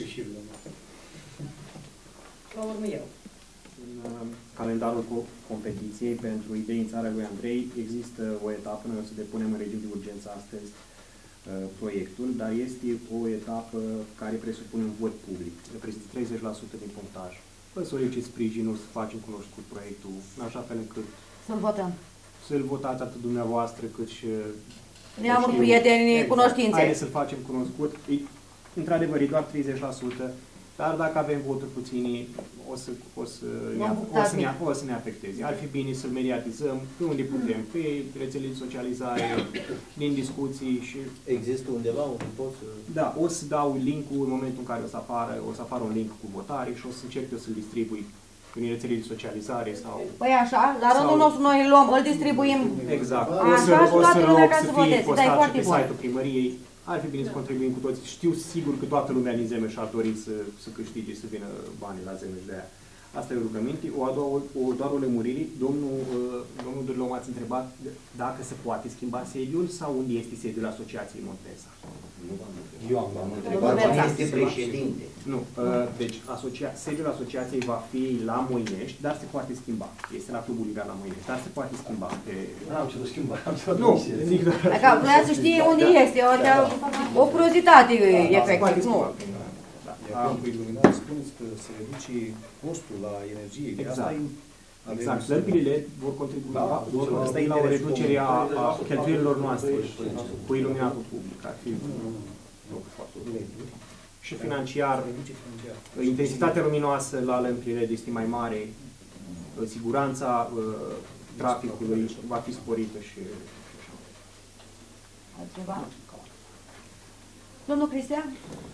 la urmă eu. În calendarul competiției pentru Idei în țara lui Andrei există o etapă, noi o să depunem în regim de urgență astăzi proiectul, dar este o etapă care presupune un vot public, reprezintă treizeci la sută din punctaj. Vă solicit sprijinul să facem cunoscut proiectul, în așa fel încât să-l votăm. Să-l votați atât dumneavoastră cât și... Neamuri, prieteni, exact. Cunoștințe. Haideți să-l facem cunoscut. Într-adevăr, e doar treizeci la sută, dar dacă avem voturi puține, o să, o să, ne, o să, ne, o să ne afecteze. Ar fi bine să-l mediatizăm pe unde putem, pe rețele de socializare, din discuții și... Există undeva unde pot să... Da, o să dau link-ul în momentul în care o să apară, o să apară un link cu votare și o să încerc eu să-l distribui unei rețele de socializare sau... Păi așa, la rândul sau... nostru noi îl luăm, îl distribuim. Exact. Așa, O să, și o toată să lumea rog ca să să fie voteze. Da, e postat și foarte pe bun. site-ul primăriei. Ar fi bine să contribuim cu toți. Știu sigur că toată lumea din Zemeș ar dori să, să câștige, să vină banii la Zemeș de aia. Asta e o rugăminte. O a doua, o, doar o lămurire. Domnul, uh, domnul Dârlău m-ați întrebat dacă se poate schimba sediul sau unde este sediul Asociației Montesa. Eu am întrebat cine este președinte. Nu, uh, deci asocia sediul asociației va fi la Moinești, dar se poate schimba. Este la Clubul Liga la Moinești, dar se poate schimba. Pe... N-am ce să schimba, am ce să Nu, zic doar. Dacă vrea să știe unde este, o, o curiozitate efectiv, nu. Acum, cu iluminare, spuneți că se reduce costul la energie. Exact. Exact. Lămpile L E D vor contribui vor contribui la o reducere a, a cheltuielilor noastre cu iluminatul public. Ar fi și financiar, intensitatea luminoasă la lămpile L E D este mai mare, siguranța traficului va fi sporită și... Altceva? Domnul Cristian?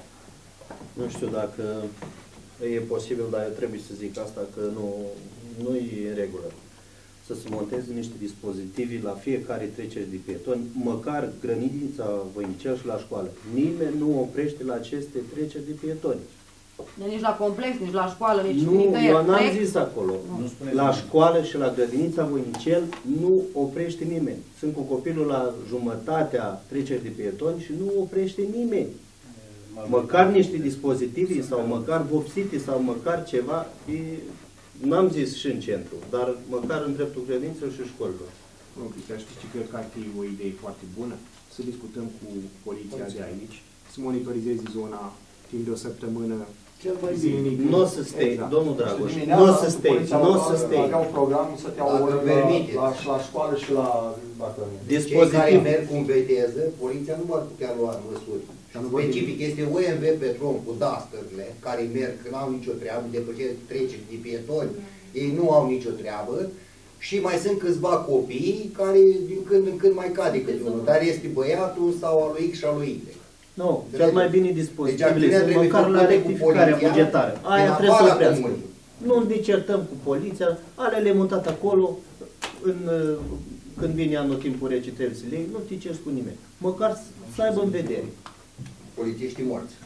Nu știu dacă e posibil, dar eu trebuie să zic asta, că nu, nu e în regulă. Să se monteze niște dispozitive la fiecare trecere de pietoni, măcar grădinița Voinicel și la școală. Nimeni nu oprește la aceste treceri de pietoni. De nici la complex, nici la școală, nici nu, nicăieri. eu n-am zis acolo. Nu. La școală și la grădinița Voinicel nu oprește nimeni. Sunt cu copilul la jumătatea trecerii de pietoni și nu oprește nimeni. Măcar niște dispozitive sau măcar vopsite sau măcar ceva, n-am zis și în centru, dar măcar în dreptul grădințelor și școlilor. Nu, Cristian, știți ce cred că ar fi o idee foarte bună? Să discutăm cu poliția de aici, să monitorizeze zona timp de o săptămână zilnic. Nu o să stai, exact. domnul Dragoș, nu o să stai, nu o să stai. Avea un program să te o oră la, la, la școală și la... Cei care merg cu veteză, poliția nu vor putea lua măsuri. Specific este O M V Petrom cu dastările care merg, că n-au nicio treabă, depășesc treceri de pietoni, ei nu au nicio treabă și mai sunt câțiva copii care din când în când mai cade câte unul, dar este băiatul sau al lui X și al lui Y. Nu, cel mai bine dispozitivele deci, sunt măcar la rectificarea bugetară. Aia trebuie să oprească. Nu ne certăm cu poliția, alea le-ai montat acolo, în, când vine anotimpul rece trebuie să le iei, nu te ceri cu nimeni. Măcar să aibă în vedere. Polițiștii morți.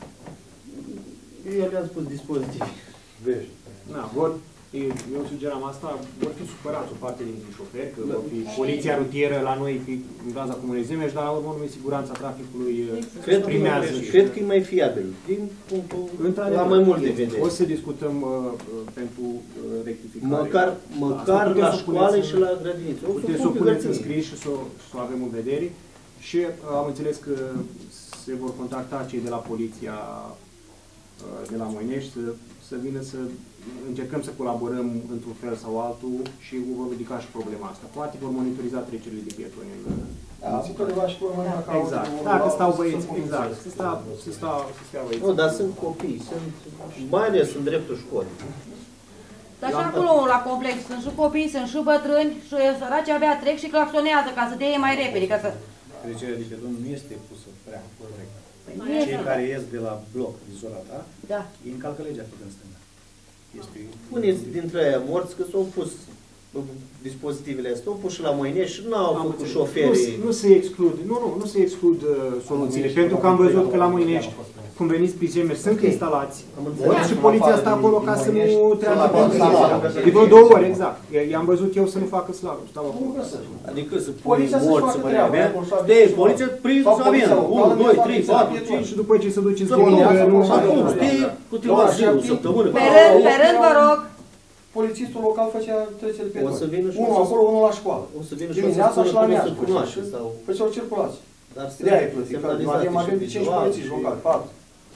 Eu le-am spus dispozitiv. Vezi. Na, vor, eu, eu sugeram asta, vor fi supărați o parte din șoferi, că vor fi poliția rutieră la noi fi în baza Comunei Zemeș, dar la urmă urmei siguranța traficului cred primează. Că, cred că e mai fiabil, din punctul la mai mult de vedere. O să discutăm uh, pentru uh, rectificare. Măcar, măcar la școală și la grădiniță. Puteți să o puneți în scris și să, să o avem în vedere. Și uh, am înțeles că se vor contacta cei de la poliția uh, de la Moinești să, să vină să încercăm să colaborăm într-un fel sau altul și vom ridica și problema asta. Poate vor monitoriza trecerile de pietoni în... Da, și exact. Dacă stau băieți, exact. Să stau, să stau, să stea băieți. Nu, dar sunt copii, sunt, mai ales în dreptul școlii. Dar și acolo la complex sunt și copii, sunt și bătrâni și săraci abia trec și claxonează ca să dea ei mai repede, ca să... Trecerea de pietoni nu este pusă prea corect. Păi cei care ies de la bloc, din zona ta, da. ei încalcă legea pe din stânga. Este... Puneți dintre aia morți că s-au pus dispozitivele astea, s-au pus și la Moinești și n-au făcut șoferii. Nu, nu se exclud, nu, nu, nu se exclud uh, soluțiile, pentru că am văzut că la Moinești, cum veniți pe Zemeș, sunt instalați. Și poliția asta acolo ca să nu treacă pe de vreo două ori, exact. I-am văzut eu să nu facă slalom, stau acolo. Adică să pune morți să părea mea, de poliția prins să avem, unu, doi, trei, patru, cinci și după ce se duce în zonă, nu... Acum, stai câteva zile, o săptămână. Pe rând, pe rând, vă rog. Polițistul local făcea treceri pe doi. Unul acolo, unul la școală. O să vină și dimineața și la amiază. cunoaște. Făceau circulații. Dar de-aia e plătit. Avem avem de cinci polițiști locali, patru.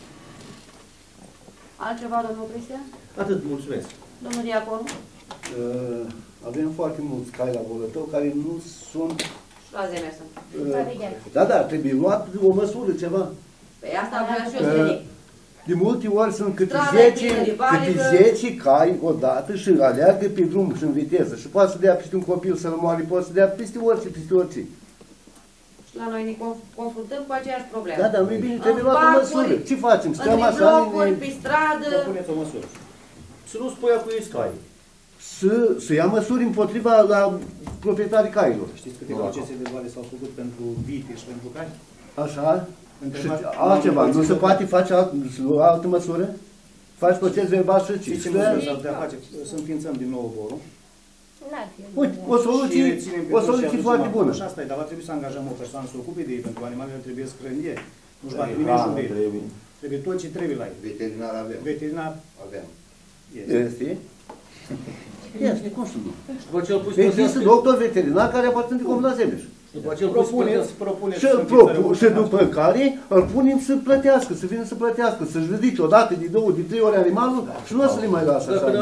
Altceva, domnul Cristian? Atât, mulțumesc. Domnul Diaconu? Uh, avem foarte mulți cai la Bolătău care nu sunt... La Zemeș sunt. Uh, da, da, trebuie luat o măsură, ceva. Păi asta vreau și eu să zic. De multe ori sunt câte zece, câte zece cai odată și aleargă pe drum și în viteză. Și poate să dea peste un copil să-l moare, poate să dea peste orice, peste orice. Și la noi ne confruntăm cu aceeași problemă. Da, dar nu e bine, trebuie luat o măsură. Ce facem? Stăm așa? În blocuri, pe stradă. Să puneți o măsură. Să nu spui cu ei scai. să, să ia măsuri împotriva la proprietarii cailor. Știți câte procese de vale s-au făcut pentru vite și pentru cai? Așa? Și altceva, nu se poate face alt, altă măsură? Faci proces verbal și ce? Știți ce măsură s-ar putea face? Să înființăm din nou oborul. Uite, o soluție, o soluție foarte bună. Așa asta e, dar va trebui să angajăm o persoană să ocupe de ei, pentru că animalele trebuie să hrănieri. Nu-și bate nimeni șumbei. Trebuie tot ce trebuie la ei. Veterinar avem. Veterinar avem. Este? Este, cum să nu? Există doctor veterinar care aparțin de Comuna Zemeș. Propuneți, propuneți și, propu și după care îl punem să plătească, să vină să plătească, să-și ridice o dată, de două, de trei ori animalul și nu o să le mai lasă așa.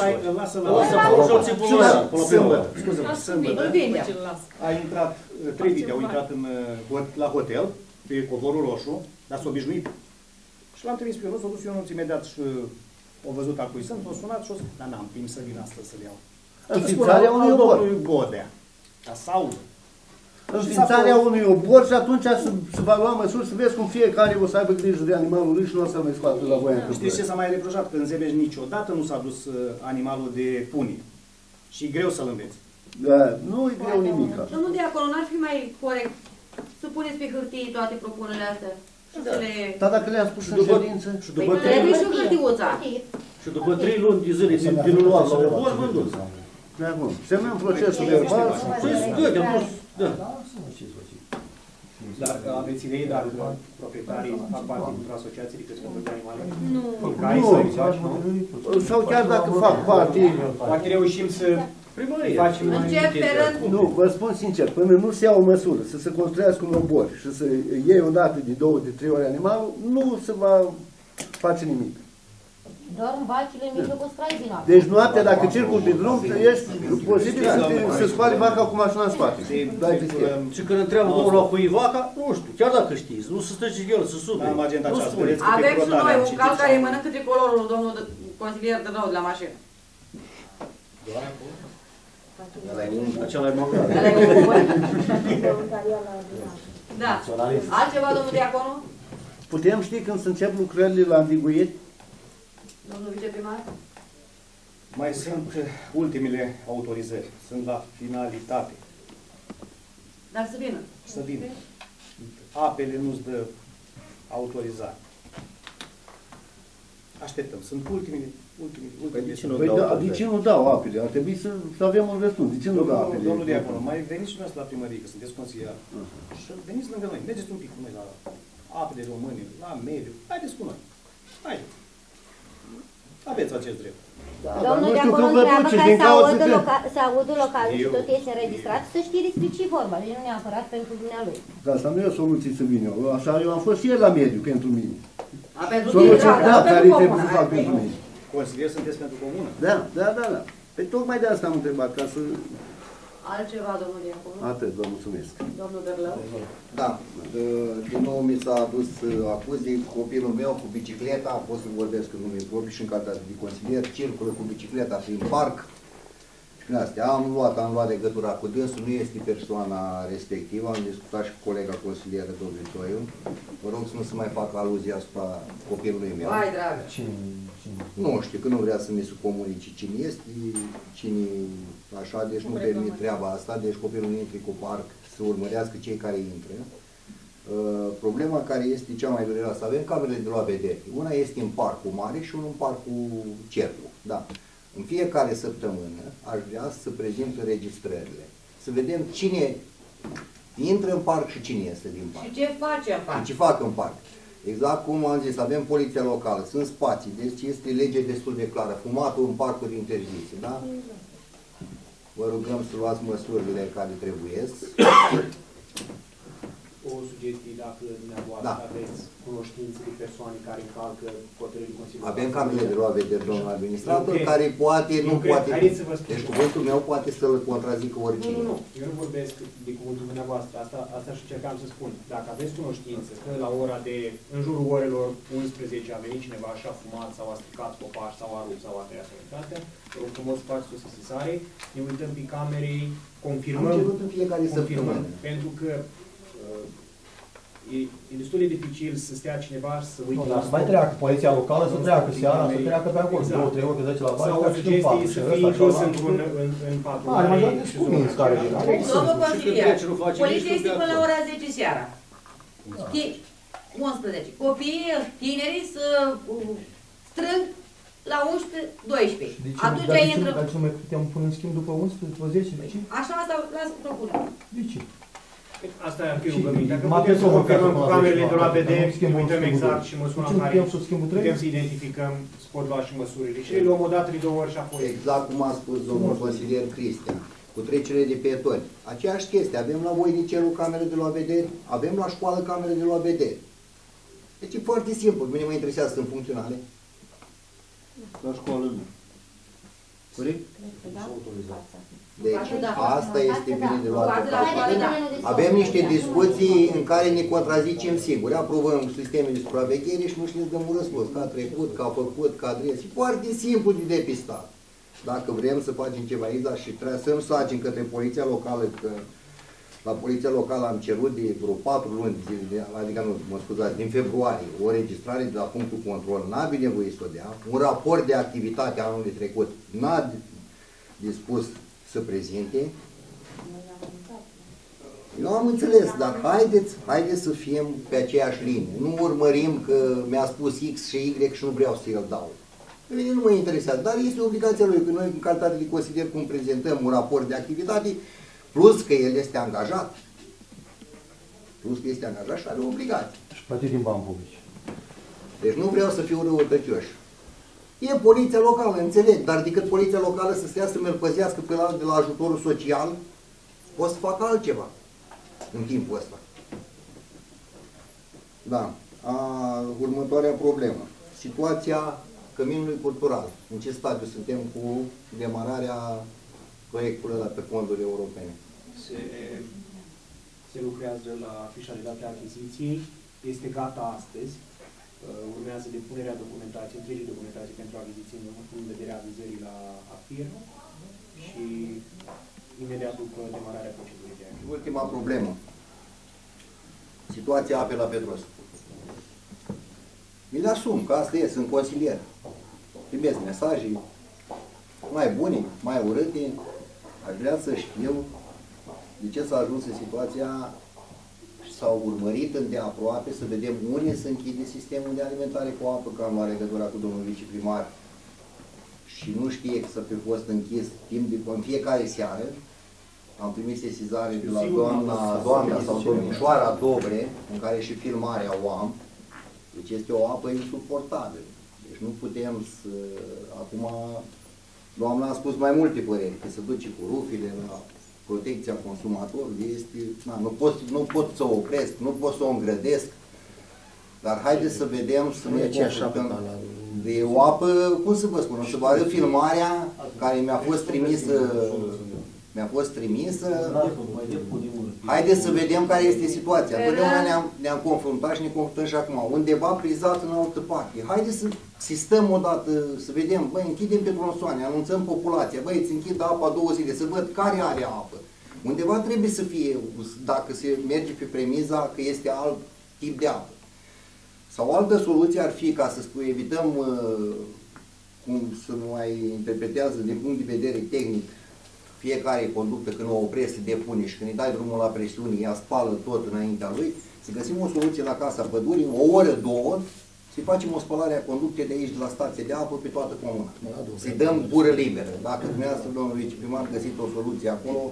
Scuze-mă, sâmbătă a intrat, trei vite au intrat la hotel, pe Covorul Roșu, dar s-au obișnuit. Și l-am trimis pe Ionuț, s-a dus Ionuț imediat și au văzut acui sunt, au sunat și au zis, dar n-am timp să vin astăzi să-l iau. Înființarea unui obor. Godea. Ca sau Înființarea unui obor și atunci să, să va lua măsuri, să vezi cum fiecare o să aibă grijă de animalul lui și nu o să-l mai scoată la voia. Știți ce s-a mai reproșat? Că în Zemeș niciodată nu s-a dus animalul de puni. Și e greu să-l înveți. Da, nu e greu nimic. Domnul Diaconu, n-ar fi mai corect să puneți pe hârtie toate propunerile astea? Da, le... Dar dacă le-am spus în ședință... Păi trebuie și hârtiuța. Și după trei luni de zile din luat la obor, vândut. De acum. Semnăm procesul verbal. Dar aveți idei dacă primării fac parte dintr-o asociație de crescători de animale? Nu. Sau chiar dacă fac parte... Poate reușim să facem mai Nu, vă spun sincer, până nu se ia o măsură să se construiască un obor și să iei o dată de două, de trei ori animalul, nu se va face nimic. Doar în vacile în mijlocul străzii noapte. Deci noaptea, dacă circuli pe drum, ești posibil să se scoale vaca cu mașina în spate. Și când întreabă domnul la cui vaca, nu știu, chiar dacă știți, nu se stăce el, să sube. Avem și noi un cal care mănâncă tricolorul, domnul consilier de nou de la mașină. Acela e măcar. Da. Altceva, domnul Diaconu? Putem ști când se încep lucrările la Andiguit? Domnul viceprimar? Mai sunt ultimele autorizări. Sunt la finalitate. Dar să vină. Să vină. Apele nu-ți dă autorizare. Așteptăm. Sunt ultimele. ultimele, ultimele. De ce nu, păi dau, da, de ce nu dau apele? Ar trebui să, să avem un răspuns. De ce nu dau apele? Domnul Diaconu, mai veniți și noastră la primărie, că sunteți consiliar. Uh-huh. Și veniți lângă noi. Mergeți un pic cu noi la apele române, la mediu. Haideți cu noi. Haideți. Aveți acest drept. Da, domnul Diaconu întreabă ca să audă, loca să audă localul și tot este înregistrat, să știi despre ce vorba, și nu neapărat pentru dumnealui. Dar asta nu e o soluție să vin eu. Așa, eu am fost ieri la mediu pentru mine. A, pentru soluția, tine, da, da, care trebuie să fac pentru mine. Consilier sunteți pentru comună? Da, da, da, da. Pe tocmai de asta am întrebat, ca să... Altceva, domnul Diaconu? Atât, vă mulțumesc. Domnul Berlău? Da, din nou mi s-a adus acuz de copilul meu cu bicicleta, pot să vorbesc în nume propriu și în calitate de consilier, circulă cu bicicleta prin parc. Și din astea am luat, am luat legătura cu dânsul, nu este persoana respectivă, am discutat și cu colega consilieră, domnul Toiu. Vă rog să nu se mai facă aluzia asupra copilului meu. Vai, dragă! Nu știu, că nu vrea să mi se comunice cine este, cine așa, deci nu permit treaba asta, deci copilul nu intre cu parc să urmărească cei care intră. Uh, problema care este cea mai dureroasă, avem camerele de luat vedere. Una este în parcul mare și una în parcul cercu. Da. În fiecare săptămână aș vrea să prezint înregistrările. Să vedem cine intră în parc și cine iese din parc. Și ce face în parc. Și ce fac în parc. Exact cum am zis, avem poliția locală, sunt spații, deci este lege destul de clară. Fumatul în parcuri interzise, da? Vă rugăm să luați măsurile care trebuie. O sugestie, dacă dumneavoastră da. aveți cunoștințe de persoane care încalcă hotărârile Consiliului. Avem camerele de luat vedere, domnul administrator, nu care poate, nu, nu poate. Deci cuvântul meu poate să-l contrazică oricine. Nu, nu, eu nu vorbesc de cuvântul dumneavoastră, asta, asta și încercam să spun. Dacă aveți cunoștință că la ora de, în jurul orelor unsprezece a venit cineva și a fumat sau a stricat copaci sau a rupt sau a tăiat sănătate, vă rog frumos faceți o sesizare, ne uităm pe camerei, confirmăm, am cerut în fiecare confirmăm, pentru că e, e destul de dificil să stea cineva și să uite. Nu, dar să mai treacă poliția locală, să treacă seara, să treacă pe acolo, două, trei ori, că zice la bani, sau o sugestie să fie inclus într-un în patrulare. Are majoritate de cuminți care vin. Domnul consilier, poliția este până la ora zece seara. unsprezece. Copiii, tinerii să strâng la unsprezece doisprezece. Atunci intră... De ce nu mai putem pune în schimb după unsprezece, după zece? De ce? Așa asta lasă propune. De ce? Asta ar fi rugămintea. Dacă putem să confirmăm cu camerele de la V D, uităm exact și măsura în care putem să identificăm, să pot lua și măsurile. Și le luăm o dată, de două ori și apoi. Exact cum a spus domnul consilier Cristian, cu trecerile de pietoni. Aceeași chestie. Avem la Voinicelul camere de la V D, avem la școală camere de la V D. Deci e foarte simplu. Mine mă interesează, sunt funcționale. La școală nu. Corect? Deci, asta este bine de luat. Avem niște discuții în care ne contrazicem singuri. Aprobăm sisteme de supraveghere și nu știm să dăm un răspuns. Că a trecut, că a făcut, că adres. E foarte simplu de depistat. Dacă vrem să facem ceva aici, dar și trebuie să însagem către poliția locală, că la poliția locală am cerut de vreo patru luni, adică nu, mă scuzați, din februarie, o registrare de la punctul control, n-a binevoit să o dea, un raport de activitate anului trecut, n-a dispus să prezinte. Eu am înțeles, dar haideți, haideți să fim pe aceeași linie. Nu urmărim că mi-a spus X și Y și nu vreau să îl dau. Pe mine nu mă interesează, dar este obligația lui, că noi în calitate de consilier cum prezentăm un raport de activitate, plus că el este angajat, plus că este angajat și are o obligație. Și plătit din bani publici. Deci nu vreau să fiu răutăcioș. E poliția locală, înțeleg, dar decât poliția locală să stea să mă păzească pe la, de la ajutorul social, o să facă altceva în timpul ăsta. Da. A, următoarea problemă. Situația Căminului Cultural. În ce stadiu suntem cu demararea proiectului ăla pe fonduri europene? Se, se lucrează la fișa de date a achiziției. Este gata astăzi. Urmează depunerea documentației, întregii documentații pentru achiziții în vederea avizării la AFIR și imediat după demararea procedurii de achiziție. Ultima problemă. Situația apei la Petros. Mi le asum, că asta e, sunt consilier. Primesc mesaje mai bune, mai urâte. Aș vrea să știu de ce s-a ajuns în situația și s-au urmărit îndeaproape să vedem unde se închide sistemul de alimentare cu apă, că am luat legătura cu domnul viceprimar și nu știe că să fi fost închis timp de în fiecare seară. Am primit sesizare de la doamna, doamna sau domnișoara Dobre, în care și filmarea o am. Deci este o apă insuportabilă. Deci nu putem să... Acum, doamna a spus mai multe păreri, că se duce cu rufile la protecția consumatorului. Este... Na, nu, pot, nu pot să o opresc, nu pot să o îngrădesc, dar haideți să vedem, să ne confruntăm. De o apă, cum să vă spun, o să vă arăt filmarea care mi-a fost trimisă mi-a fost trimisă. Haideți să vedem care este situația. Întotdeauna ne-am ne confruntat și ne confruntăm și acum. Undeva prizat în altă parte. Haideți să sistăm odată, să vedem, băi, închidem pe tronsoane, anunțăm populația, băi, îți închid apa două zile, să văd care are apă. Undeva trebuie să fie, dacă se merge pe premiza că este alt tip de apă. Sau o altă soluție ar fi ca să evităm cum să nu mai interpretează din punct de vedere tehnic fiecare conductă, când o oprești, se depune și când îi dai drumul la presiune, ea spală tot înaintea lui, să găsim o soluție la Casa Pădurii, o oră, două, să-i facem o spălare a conductei de aici, de la stație de apă, pe toată comuna. Să-i dăm gură liberă. Dacă dumneavoastră, domnul viceprimar, găsit o soluție acolo...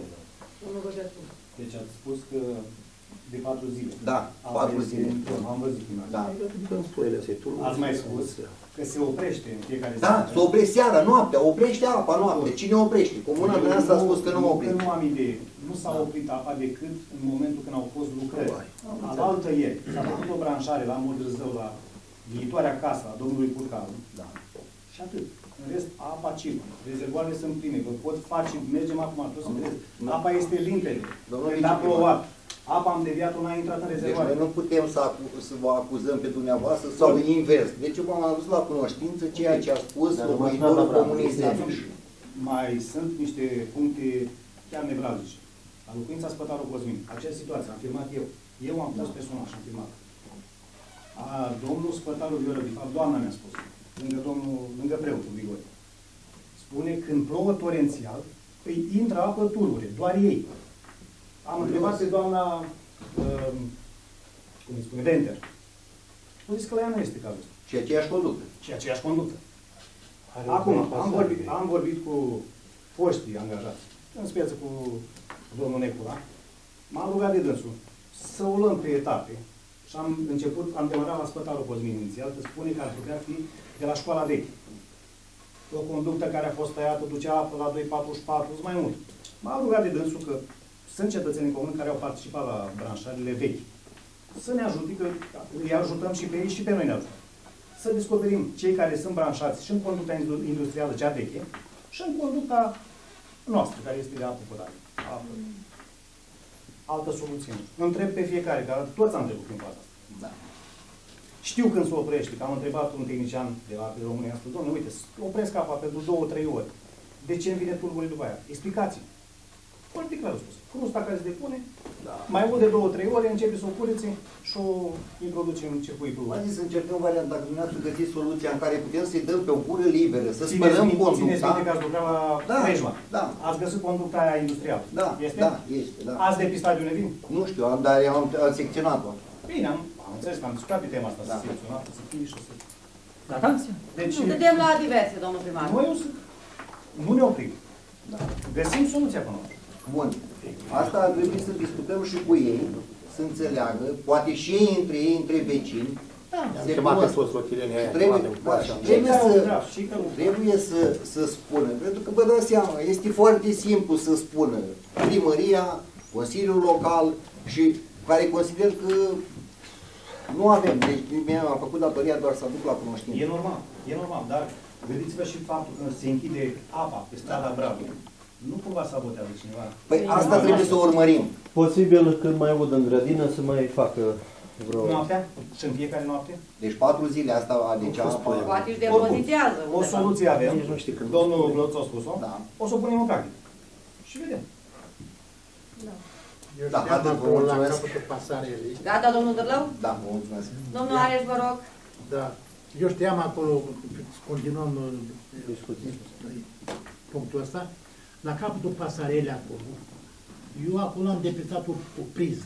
Deci ați spus că de patru zile. Da, patru zile. Am văzut. Da. Ați mai spus că se oprește în fiecare zi. Da, se oprește seara, noaptea, oprește apa noapte. Cine oprește? Comuna dumneavoastră a spus că nu oprește. Nu am idee. Nu s-a oprit apa decât în momentul când au fost lucrări. Alaltă ieri s-a făcut o branșare la Modrăzău, la viitoarea casă a domnului Purcaru. Da. Și atât. În rest, apa circulă. Rezervoarele sunt pline. Vă pot face, mergem acum, tot să vedeți. Apa este limpede. Când a plouat, apa am deviat-o, n-a intrat în rezervoare. Deci noi nu putem să, acu să vă acuzăm pe dumneavoastră sau invers. Deci eu v-am adus la cunoștință ceea ce a spus locuitorul comunei Zemeș. Mai sunt niște puncte chiar nevrazice. la locuința Spătarul Cosmin, această situație, am filmat eu. Eu am fost personal și am filmat. A, domnul Spătarul Vioră, de fapt, doamna mi-a spus, lângă domnul, lângă preotul Grigore. Spune, când plouă torențial, îi intră apă turbure, doar ei. Am întrebat pe doamna, uh, cum îi spune, Venter. O zis că la ea nu este cazul ăsta. Și aceeași conductă. Și aceeași conductă. Acum, am vorbit, am vorbit cu foștii angajați, în speță cu domnul Necula. M-am rugat de dânsul să o luăm pe etape. Și am început, am demarat la Spătarul Cosmin inițial, că spune că ar putea fi de la școala veche. O conductă care a fost tăiată, ducea apă la doi patruzeci și patru, mai mult. M-am rugat de dânsul că sunt cetățeni în comun care au participat la branșările vechi. Să ne ajute, că îi ajutăm și pe ei și pe noi ne ajută. Să descoperim cei care sunt branșați și în conducta industrială, cea veche, și în conducta noastră, care este de apă curată. Apă. Altă soluție. Întreb pe fiecare, că toți am trecut prin faza asta. Da. Știu când se oprește, că am întrebat un tehnician de la România, am spus, domnule, uite, opresc apa pentru două, trei ore. De ce îmi vine turbule după aia? Explicații. Foarte clar spus. Crusta care se depune, da. Mai mult de două, trei ore, începe să o curețe și o introduce în circuitul. Mai zis să încercăm varianta, dacă dumneavoastră găsiți soluția în care putem să-i dăm pe o cură liberă, să spălăm conducta. Țineți minte că ați lucrat la da, Prejma. Da. Ați găsit conducta aia industrială. Da, este? Da, este, da. Ați depistat de unde vin? Nu știu, dar am, am secționat-o. Bine, am, am înțeles că am discutat pe tema asta, da. Să secționat, să fie și să... Da, da. Deci... Dădem la diverse, domnul primar. Noi o să... Nu ne oprim. Da. Găsim soluția până la urmă. Bun. Asta ar trebui să discutăm și cu ei, să înțeleagă, poate și ei între ei, între vecini. Da, se poate fost rochilenia aia. Trebuie, da, trebuie, să, trebuie să, să spună, pentru că vă dați seama, este foarte simplu să spună primăria, Consiliul Local și care consider că nu avem, deci mi-a făcut datoria doar să aduc la cunoștință. E normal, e normal, dar gândiți-vă și faptul că se închide apa pe strada Bravo. Nu cumva sabotează cineva. Păi asta trebuie să o urmărim. Posibil când mai aud în grădină să mai facă vreo... Noaptea? Și în fiecare noapte? Deci patru zile asta, deci apa... Poate își depozitează. O soluție avem. Domnul Glăț a spus-o. Da. O să o punem în practică. Și vedem. Da. Da, atât, vă mulțumesc. Gata, domnul Dărlău? Da, vă mulțumesc. Domnul Areș, vă rog. Da. Eu știam acolo, continuăm discuții, punctul ăsta, la capătul pasarelei acolo, eu acolo am depistat o, o priză,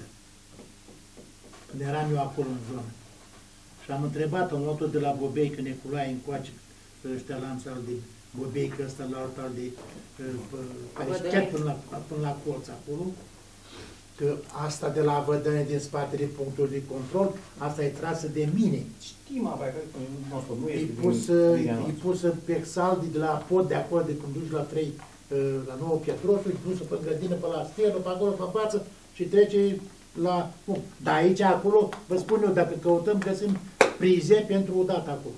când eram eu acolo în zonă. Și am întrebat, am luat-o de la Bobeică, Neculae, încoace, ăștia lanț al de Bobeică, ăsta la alt al de, care și chiar până la, până la colț acolo, că asta de la Vădăne din spatele punctului de control, asta e trasă de mine. Știm, apa, că nu e pus, e pusă pe exaldi de la pod de acolo, de când duci la trei, la nouă Pietrosul, e pusă pe grădină, pe la sternă, pe acolo, pe față și trece la... Bun. Dar aici, acolo, vă spun eu, dacă căutăm, găsim prize pentru o dată acolo.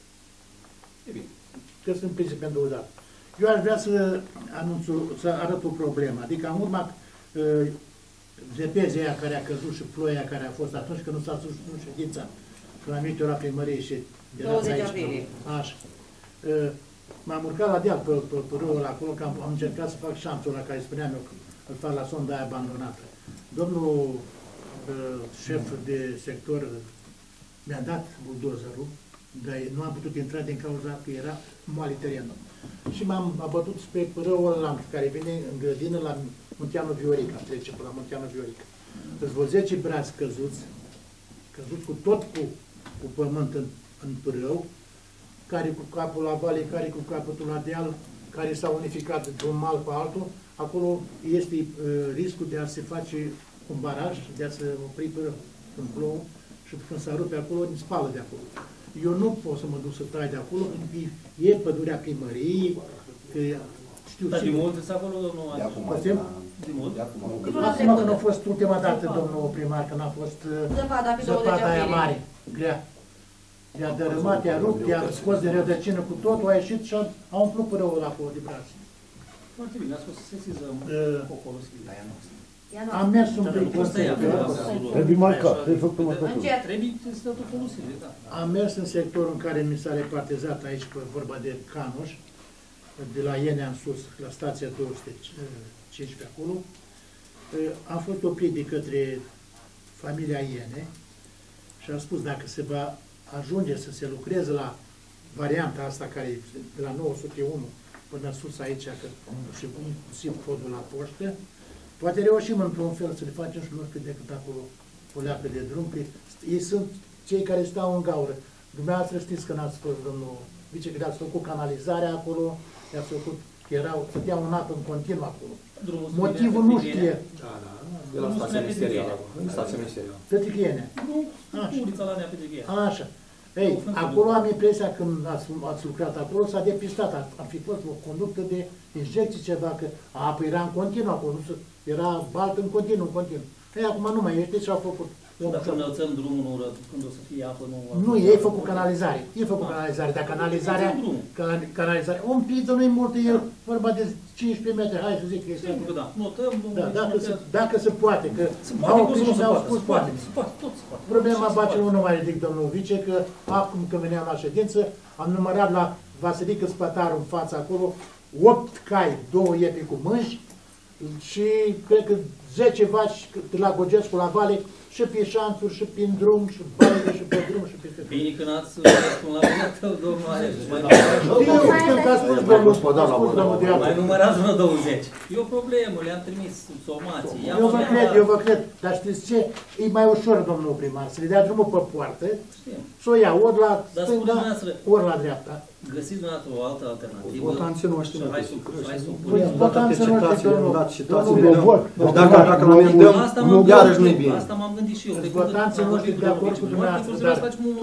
E bine. Găsim prize pentru o dată. Eu aș vrea să anunț, să arăt o problemă. Adică, în urma uh, zepezea aia care a căzut și ploia care a fost atunci, când nu s-a sus în ședința, când am venit eu la primărie și erați aici. Așa. Uh, M-am urcat la deal pe, pe, pe râul acolo, că am, am încercat să fac șanțul la care spuneam eu, că îl fac la sonda aia abandonată. Domnul uh, șef de sector mi-a dat buldozerul, dar nu am putut intra din cauza că era moale terenul. Și m-am abătut spre râul ăla care vine în grădină la Munteanul Viorica, trece pe la Munteanul Viorica. Îți văd zece brați căzuți, căzuți cu tot cu, cu pământ în, în pârâu, care cu capul la vale, care cu capătul la deal, care s-au unificat de un mal pe altul, acolo este uh, riscul de a se face un baraj, de a se opri până când plouă și când s-a rupe acolo, îmi spală de acolo. Eu nu pot să mă duc să tai de acolo, pentru că e pădurea primăriei, că știu... Dar de mult este acolo, domnul De acum, de mult? De acum. Acum când a fost ultima dată, domnul primar, când a fost zăpada aia mare, grea. I-a dărâmat, i-a rupt, i-a scos de rădăcină cu totul, a ieșit și a umplut până ăla acolo de brațe. Foarte bine, a spus să sesizăm acolo. Am mers un pic în sector. Trebuie marcat, trebuie făcut marcatul. Trebuie să tot folosire, da. Am mers în sectorul în care mi s-a repartizat aici, pe vorba de Canoș, de la Ienea în sus, la stația două sute cincisprezece acolo, Am fost oprit de către familia Iene și am spus dacă se va ajunge să se lucreze la varianta asta care e de la nouă sute unu până sus aici, că, și inclusiv codul la poștă, poate reușim într-un fel să le facem și nu știu decât acolo o leacă de drum, că ei sunt cei care stau în gaură. Dumneavoastră știți că n-ați fost, domnul vice, că ați făcut canalizarea acolo, i-ați făcut, că erau, stăteau un apă în continuu acolo. Drumul Motivul nu știe. Da, da, de la stația ministerială. Stația ministerială. Tătichiene. Nu, ulița la Nea Petrichiene. Așa. Ei, acolo am impresia, când ați, ați lucrat acolo, s-a depistat, ar, ar fi fost o conductă de injecții, ceva, că apă era în continuu acolo, nu se, era baltă în continuu, în continuu. Ei, acum nu mai este și au făcut. Dacă înălțăm drumul, nu, când o să fie apă, nu... Nu, ei făcut canalizare. Ei făcut canalizare, dar canalizarea... Canalizarea... Un pic, nu-i mult, e vorba de cincisprezece metri, hai să zic că este... Sigur că da. Notăm, da, dacă, se, dacă se poate, că m-au oprit și mi-au spus poate. Problema bacelor nu mai ridic, domnul vice, că acum când veneam la ședință, am numărat la Vasilică Spătaru în fața acolo, opt cai, două iepi cu mânși și cred că zece vaci de la Gogescu la Vale, și pe șanțuri, și prin drum, și baile, și pe drum, și peste... Bine că n-ați spus la mine tău, domnul Alex. Știu că a spus domnul, mai numărați vreo douăzeci. E o problemă, le-am trimis somații. Eu vă cred, eu vă cred, dar știți ce? E mai ușor, domnul primar, să le dea drumul pe poartă, să o ia ori la stânga, ori la dreapta. Găsiți dumneavoastră o altă alternativă. Votanții noștri nu hai să votanții noștri, domnul. Dacă la mine dăm, iarăși nu-i bine. Asta m-am gândit și eu. Votanții noștri de acord cu dumneavoastră, dar...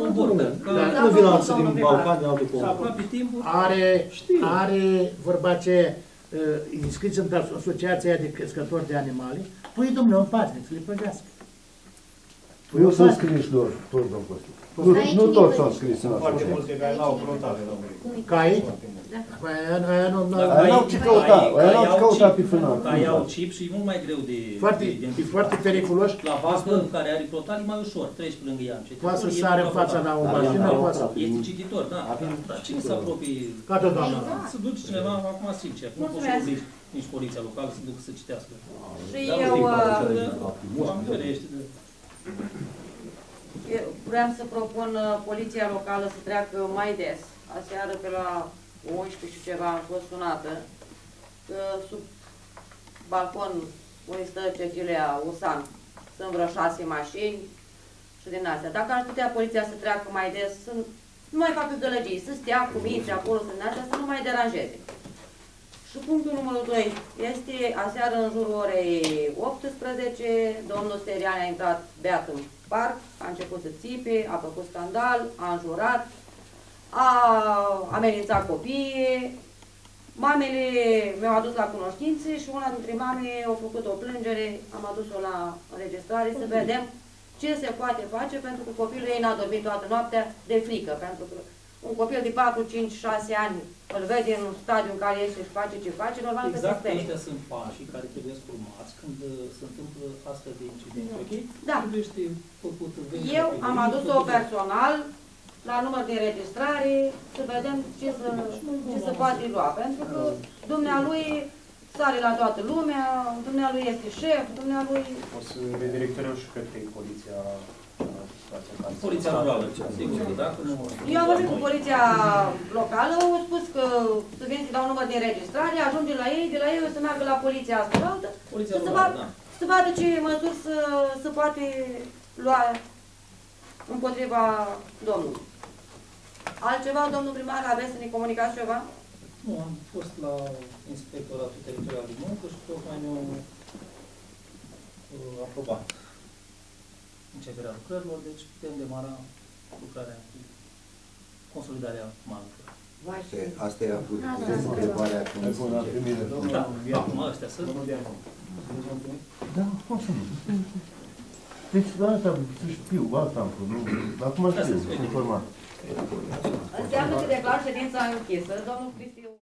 Nu vin alții din Balcan, din alte comunități. Are, are, vorba ce, inscriți în asociația de crescători de animale, păi, domnule, în pașnic, să le păgească. Eu sunt scris doar, tot, domnul Costi. Nu toți s-au scris în foarte multe care n-au frontale, domnule. Cai? Aia n-au ce căuta, aia n-au căuta pe final. Cai au chip și e mult mai greu de... E foarte periculos. La vacă care are frontale e mai ușor, treci pe lângă ea. Poate să sare în fața la o mașină, poate să... Este cititor, da. Dar cine se apropie? Ca tot, doamna. Să duci cineva, acum sincer. Nu poți să obligi nici poliția locală să ducă să citească. Și eu... Eu vreau să propun poliția locală să treacă mai des. Aseară pe la unsprezece și ceva am fost sunată că sub balcon unde stă Cecilia Usan sunt vreo șase mașini și din astea. Dacă ar putea poliția să treacă mai des, să nu mai facă gălăgii, să stea cu minți acolo, să din astea, să nu mai deranjeze. Și punctul numărul doi este aseară în jurul orei optsprezece, domnul Sterian a intrat beat în parc, a început să țipe, a făcut scandal, a înjurat, a amenințat copiii, mamele mi-au adus la cunoștințe și una dintre mame a făcut o plângere, am adus-o la înregistrare să vedem ce se poate face pentru că copilul ei n-a dormit toată noaptea de frică, pentru că un copil de patru, cinci, șase ani îl vede în stadiul în care este și face ce face, normal exact că se sperie. Exact, sunt pașii care trebuie să urmați când se întâmplă astfel de incidente, ok? Da. Făcut, eu am adus-o personal la număr de înregistrare să vedem ce se, ce se poate lua, pentru că dumnealui sare la toată lumea, dumnealui este șef, dumnealui... O să redirecționăm și către poliția... Poliția locală, sigur, dacă nu... Eu am vorbit cu poliția locală, au spus că să vin să dau număr de înregistrare, ajunge la ei, de la ei o să meargă la poliția asfaltă, poliția să, locală, da. să vadă ce măsuri să, să poate lua împotriva domnului. Altceva, domnul primar, aveți să ne comunicați ceva? Nu, am fost la Inspectoratul Teritorial de Muncă și tocmai ne-au uh, aprobat începerea lucrărilor, deci putem demara lucrarea cu consolidarea malului. Asta e întrebarea Comisiei. Da, acum ăstea sunt. Da, cum să nu? Deci, la asta să știu, asta am făcut, acum știu, sunt informat. Înseamnă că declar ședința închisă, domnul Cristi.